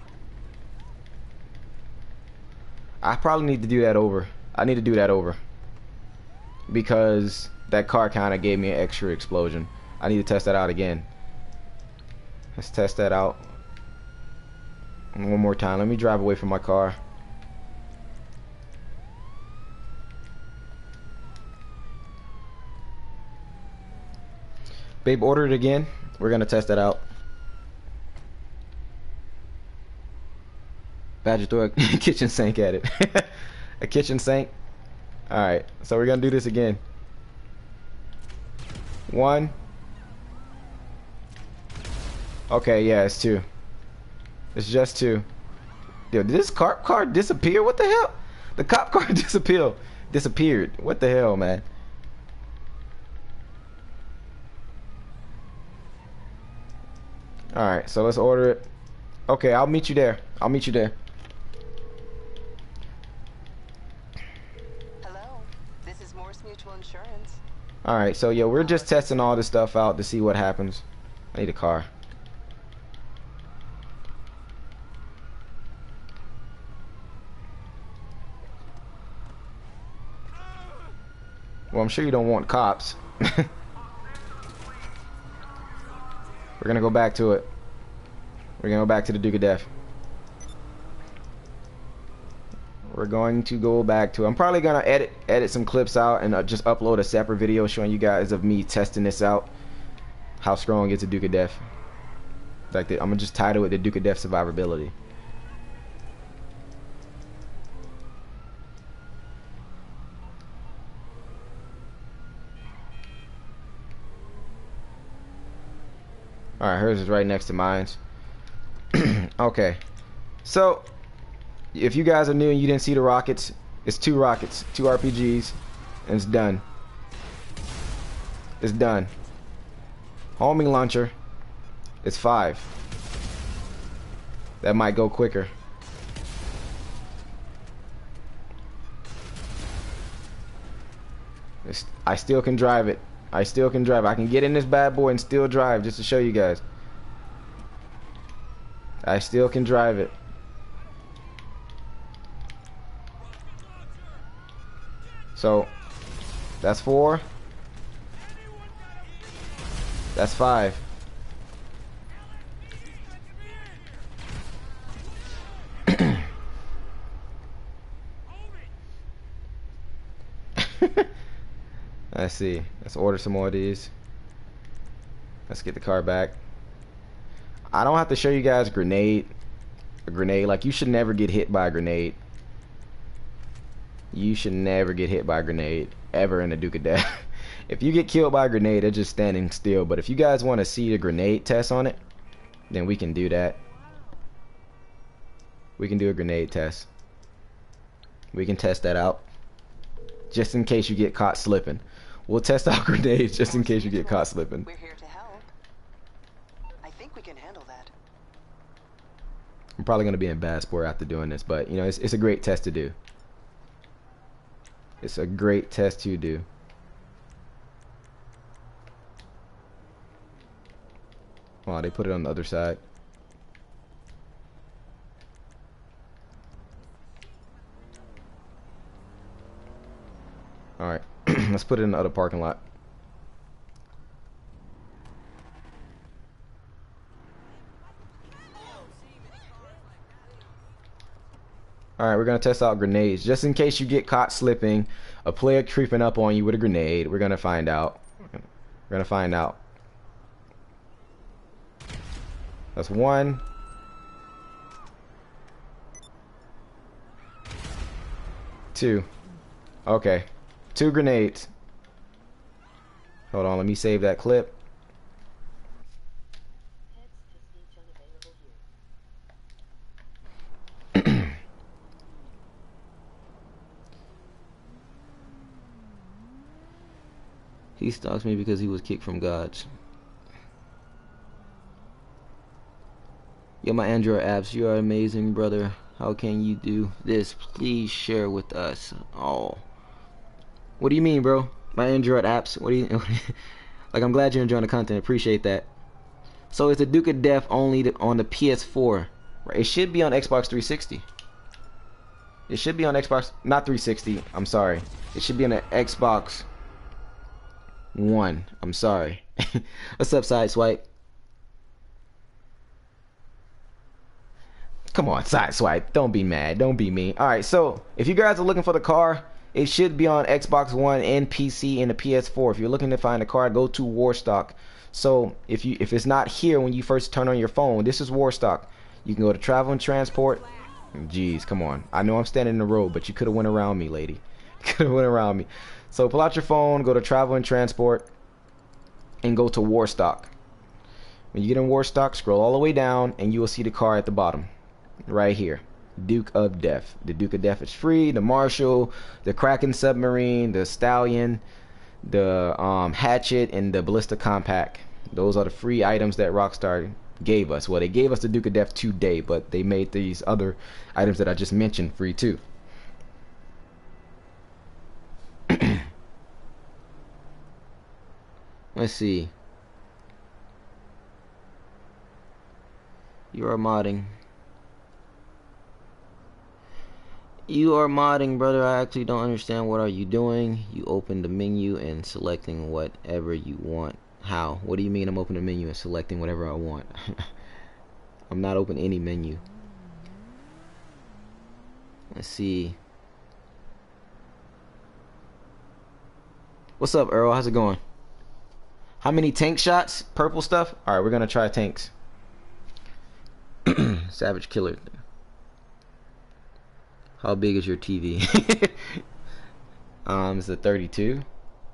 I probably need to do that over. I need to do that over. Because that car kind of gave me an extra explosion. I need to test that out again. Let's test that out one more time. Let me drive away from my car. Babe, order it again. We're gonna test that out. Badger throw a kitchen sink at it. A kitchen sink. Alright, so we're gonna do this again. 1. Okay, yeah, it's 2. It's just 2. Yo, did this cop car disappear? What the hell? The cop car disappeared. What the hell, man? Alright, so let's order it. Okay, I'll meet you there. I'll meet you there. Hello, this is Morse Mutual Insurance. Alright, so yeah, we're just testing all this stuff out to see what happens. I need a car. Well, I'm sure you don't want cops. We're gonna go back to it. We're gonna go back to the Duke of Death. We're going to go back to it. I'm probably gonna edit some clips out and just upload a separate video showing you guys of me testing this out. How strong is the Duke of Death? I'm gonna just title it the Duke of Death Survivability. Alright, hers is right next to mine. Okay. So, if you guys are new and you didn't see the rockets, it's 2 rockets, 2 RPGs, and it's done. It's done. Homing launcher, it's 5. That might go quicker. I still can drive it. I still can drive. I can get in this bad boy and still drive, just to show you guys. I still can drive it. So, that's 4. That's 5. Let's see. Let's order some more of these. Let's get the car back. I don't have to show you guys a grenade. Like, you should never get hit by a grenade. You should never get hit by a grenade ever in the Duke of Death. If you get killed by a grenade, they're just standing still. But if you guys want to see the grenade test on it, then we can do that. We can do a grenade test. We can test that out. Just in case you get caught slipping. We'll test out grenades just in case you get caught slipping. We're here to help. I think we can handle that. I'm probably going to be in bad sport after doing this, but you know, it's a great test to do. It's a great test to do. Oh, they put it on the other side. Alright, let's put it in the other parking lot. Alright, we're going to test out grenades. Just in case you get caught slipping, a player creeping up on you with a grenade, we're going to find out. We're going to find out. That's 1. 2. Okay. 2 grenades. Hold on, let me save that clip. He stalks me because he was kicked from gods. Yo, my Android apps, you are amazing, brother. How can you do this? Please share with us all. What do you mean, bro? My Android apps? What do you like? I'm glad you're enjoying the content. Appreciate that. So it's the Duke of Death only on the PS4. Right? It should be on Xbox 360. It should be on Xbox, not 360. I'm sorry. It should be on the Xbox One. I'm sorry. What's up, Sideswipe? Come on, Sideswipe. Don't be mad. Don't be mean. Alright, so if you guys are looking for the car, it should be on Xbox One and PC and the PS4. If you're looking to find a car, go to Warstock. So if it's not here when you first turn on your phone, this is Warstock. You can go to Travel and Transport. Jeez, come on. I know I'm standing in the road, but you could have went around me, lady. Could have went around me. So pull out your phone, go to Travel and Transport, and go to Warstock. When you get in Warstock, scroll all the way down, and you will see the car at the bottom. Right here. Duke of Death. The Duke of Death is free. The Marshall, the Kraken Submarine, the Stallion, the Hatchet, and the Blista Compact. Those are the free items that Rockstar gave us. Well, they gave us the Duke of Death today, but they made these other items that I just mentioned free too. Let's see. You are modding. You are modding, brother. I actually don't understand. What are you doing? You open the menu and selecting whatever you want. How? What do you mean I'm opening the menu and selecting whatever I want? I'm not opening any menu. Let's see. What's up, Earl? How's it going? How many tank shots? Purple stuff? Alright, we're gonna try tanks. Savage Killer. How big is your TV? It's a 32.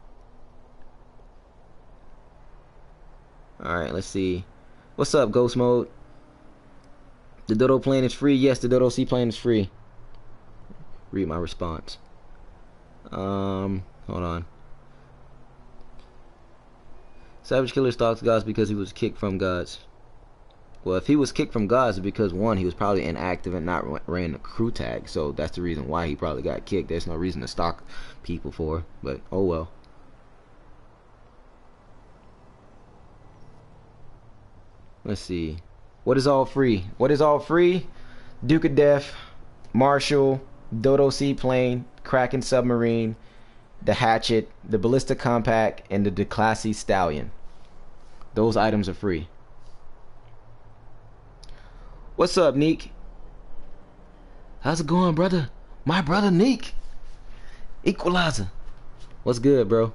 Alright, let's see. What's up, Ghost Mode? The Dodo plane is free. Yes, the Dodo Seaplane is free. Read my response. Hold on. Savage Killer stalks gods because he was kicked from gods. Well, if he was kicked from gods, it's because one, he was probably inactive and not ran the crew tag. So that's the reason why he probably got kicked. There's no reason to stalk people for. But oh well. Let's see. What is all free? What is all free? Duke of Death, Marshall, Dodo Seaplane, Kraken Submarine, the Hatchet, the Blista Compact, and the Declasse Stallion. Those items are free. What's up, Neek? How's it going, brother? My brother Neek. Equalizer. What's good, bro?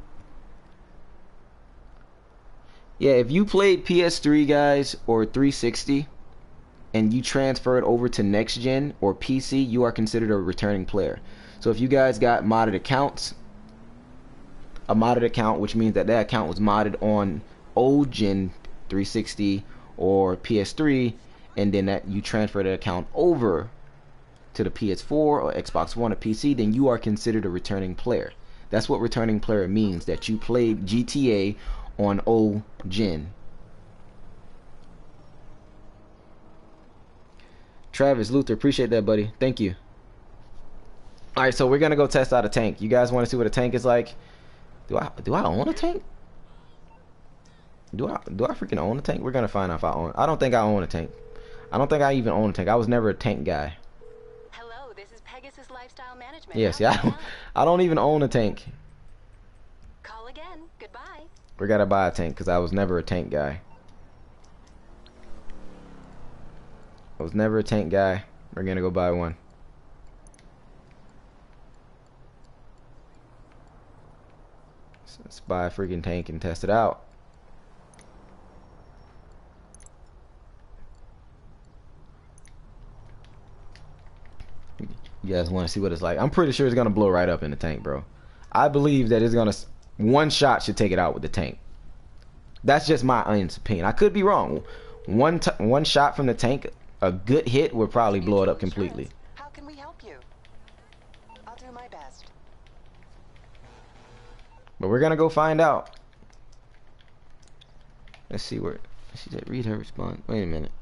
Yeah, if you played PS3, guys, or 360, and you transferred over to next gen or PC, you are considered a returning player. So if you guys got modded accounts, a modded account, which means that account was modded on old gen 360 or PS3, and then that you transfer the account over to the PS4 or Xbox One or PC, then you are considered a returning player. That's what returning player means, that you played GTA on old gen. Travis Luther, appreciate that, buddy. Thank you. Alright, so we're gonna go test out a tank. You guys want to see what a tank is like? Do I own a tank? Do I freaking own a tank? We're gonna find out if I own. I don't think I own a tank. I don't think I even own a tank. I was never a tank guy. Hello, this is Pegasus Lifestyle Management. Yes, yeah. I don't even own a tank. Call again. Goodbye. We gotta buy a tank because I was never a tank guy. I was never a tank guy. We're gonna go buy one. Let's buy a freaking tank and test it out. You guys want to see what it's like? I'm pretty sure it's gonna blow right up in the tank, bro. I believe that it's gonna, one shot should take it out with the tank. That's just my honest opinion. I could be wrong. One shot from the tank, a good hit would probably blow it up completely. How can we help you? I'll do my best. But we're gonna go find out. Let's see where she said. Read her response. Wait a minute.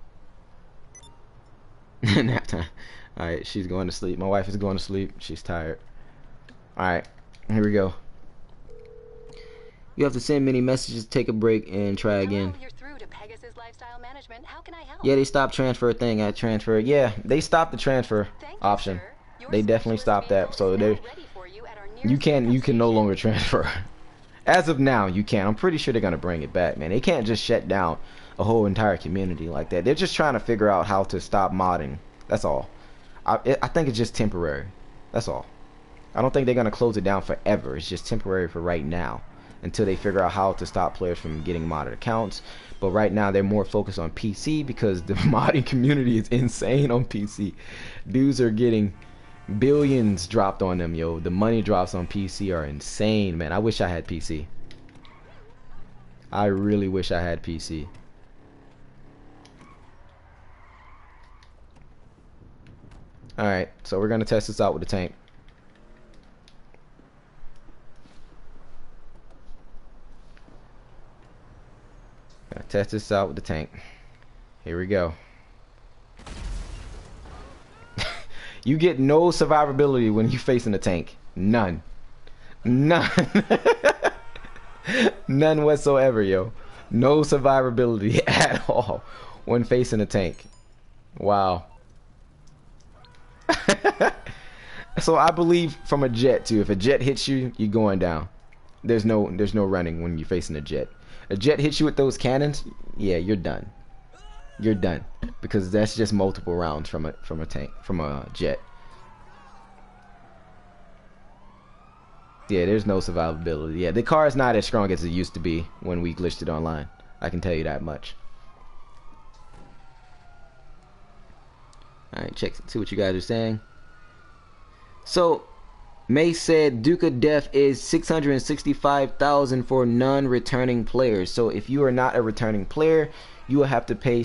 Nap time. All right, she's going to sleep. My wife is going to sleep. She's tired. All right, here we go. You have to send many messages, take a break, and try again. Hello, you're through to Pegasus Lifestyle Management. How can I help? Yeah, they stopped transfer thing at transfer. Yeah, they stopped the transfer option. They definitely stopped that. So they, you can no longer transfer. As of now, you can. I'm pretty sure they're gonna bring it back, man. They can't just shut down a whole entire community like that. They're just trying to figure out how to stop modding. That's all. I think it's just temporary. That's all. I don't think they're gonna close it down forever. It's just temporary for right now, until they figure out how to stop players from getting modded accounts. But right now they're more focused on PC because the modding community is insane on PC. Dudes are getting billions dropped on them, yo. The money drops on PC are insane, man. I wish I had PC. I really wish I had PC. Alright, so we're gonna test this out with the tank. Gonna test this out with the tank. Here we go. You get no survivability when you facing a tank. None. None. None whatsoever, yo. No survivability at all when facing a tank. Wow. So I believe from a jet too. If a jet hits you, you're going down. There's no running when you're facing a jet. A jet hits you with those cannons, yeah, you're done. You're done because that's just multiple rounds from a jet. Yeah, there's no survivability. Yeah, the car is not as strong as it used to be when we glitched it online. I can tell you that much. All right, see what you guys are saying. So, May said Duke of Death is 665,000 for non-returning players. So if you are not a returning player, you will have to pay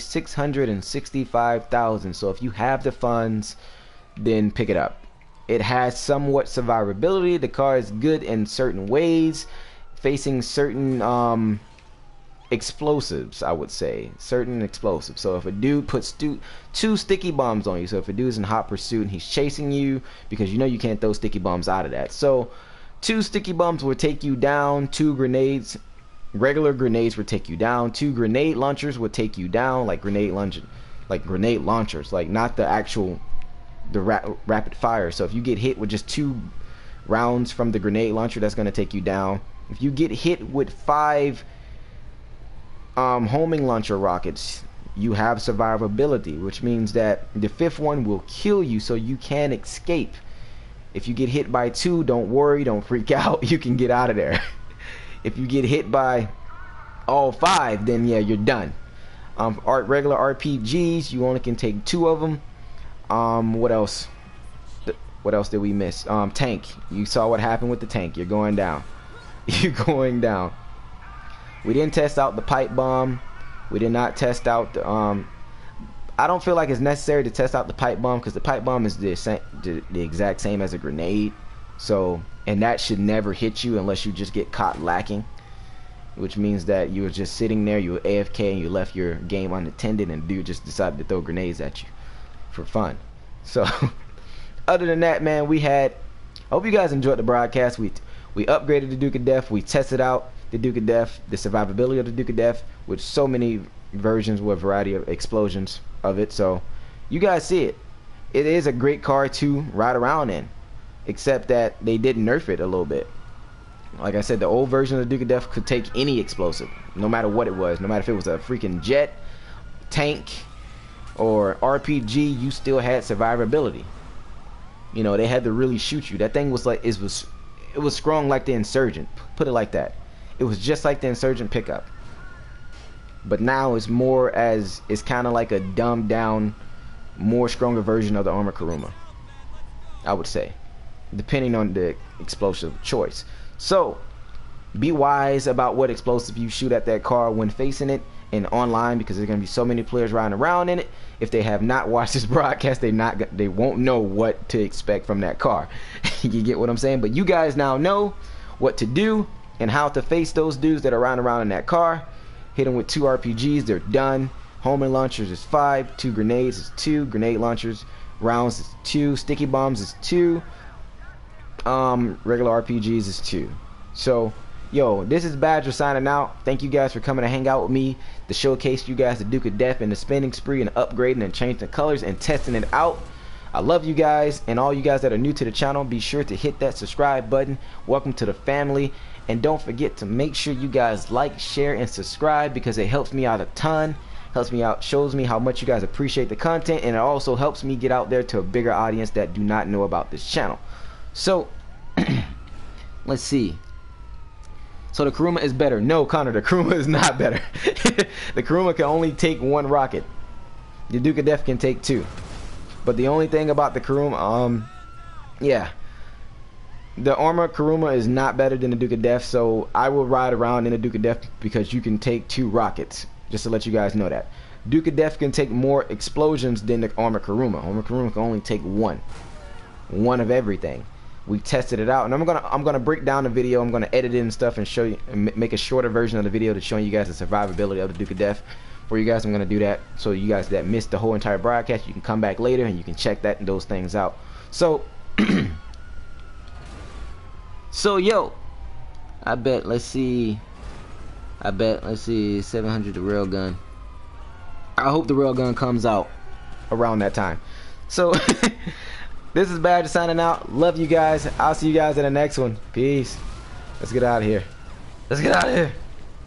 665,000. So if you have the funds, then pick it up. It has somewhat survivability. The car is good in certain ways, facing certain explosives, I would say. Certain explosives. So if a dude puts two sticky bombs on you, so if a dude's in hot pursuit and he's chasing you, because you know you can't throw sticky bombs out of that. So 2 sticky bombs will take you down, 2 grenades, regular grenades will take you down, 2 grenade launchers will take you down, like grenade launchers, like not the actual rapid fire. So if you get hit with just 2 rounds from the grenade launcher, that's going to take you down. If you get hit with 5 homing launcher rockets, you have survivability, which means that the 5th one will kill you, so you can escape. If you get hit by 2, don't worry, don't freak out, you can get out of there. If you get hit by all 5, then yeah, you're done. Regular RPGs, you only can take 2 of them. What else did we miss? Tank, you saw what happened with the tank. You're going down. You're going down. We didn't test out the pipe bomb. We did not test out the I don't feel like it's necessary to test out the pipe bomb, because the pipe bomb is the exact same as a grenade. So, and that should never hit you unless you just get caught lacking, which means that you were just sitting there, you were AFK, and you left your game unattended, and dude just decided to throw grenades at you for fun. So other than that, man, I hope you guys enjoyed the broadcast. We upgraded the Duke of Death. We tested out the Duke of Death, the survivability of the Duke of Death, with so many versions with a variety of explosions of it. So you guys see it. It is a great car to ride around in, except that they did nerf it a little bit. Like I said, the old version of the Duke of Death could take any explosive, no matter what it was. No matter if it was a freaking jet, tank, or RPG, you still had survivability. You know, they had to really shoot you. That thing was like, it was strong like the Insurgent. Put it like that. It was just like the Insurgent pickup. But now it's kind of like a dumbed down, more stronger version of the Armored Kuruma, I would say, depending on the explosive choice. So be wise about what explosive you shoot at that car when facing it in online, because there's going to be so many players riding around in it. If they have not watched this broadcast, they won't know what to expect from that car. You get what I'm saying? But you guys now know what to do and how to face those dudes that are riding around in that car. Hit them with 2 RPGs, they're done. Homing launchers is 5, 2 grenades is 2, grenade launchers rounds is 2, sticky bombs is 2, regular RPGs is 2. So yo, this is Badger signing out. Thank you guys for coming to hang out with me to showcase you guys the Duke of Death and the spinning spree and upgrading and changing the colors and testing it out. I love you guys, and all you guys that are new to the channel, be sure to hit that subscribe button. Welcome to the family, and don't forget to make sure you guys like, share, and subscribe, because it helps me out a ton. Helps me out, shows me how much you guys appreciate the content, and it also helps me get out there to a bigger audience that do not know about this channel. So let's see. So the Kuruma is better. No, Connor, the Kuruma is not better. The Kuruma can only take 1 rocket. The Duke of Death can take 2. But the only thing about the Kuruma, yeah, the armor Kuruma is not better than the Duke of Death, so I will ride around in the Duke of Death because you can take 2 rockets, just to let you guys know that. Duke of Death can take more explosions than the armor Kuruma. Armor Kuruma can only take 1 of everything. We tested it out, and I'm gonna break down the video. I'm gonna edit it and stuff and show you, and make a shorter version of the video to show you guys the survivability of the Duke of Death. For you guys, I'm gonna do that, so you guys that missed the whole entire broadcast, you can come back later and you can check that and those things out. So so yo, I bet let's see 700 the railgun. I hope the railgun comes out around that time. So this is Badger signing out. Love you guys. I'll see you guys in the next one. Peace. Let's get out of here. Let's get out of here.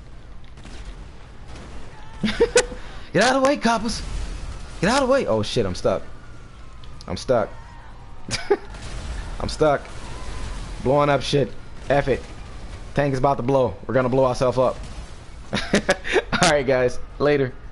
Get out of the way, coppers. Get out of the way. Oh shit, I'm stuck. I'm stuck. I'm stuck. Blowing up shit. F it. Tank is about to blow. We're gonna blow ourselves up. Alright guys. Later.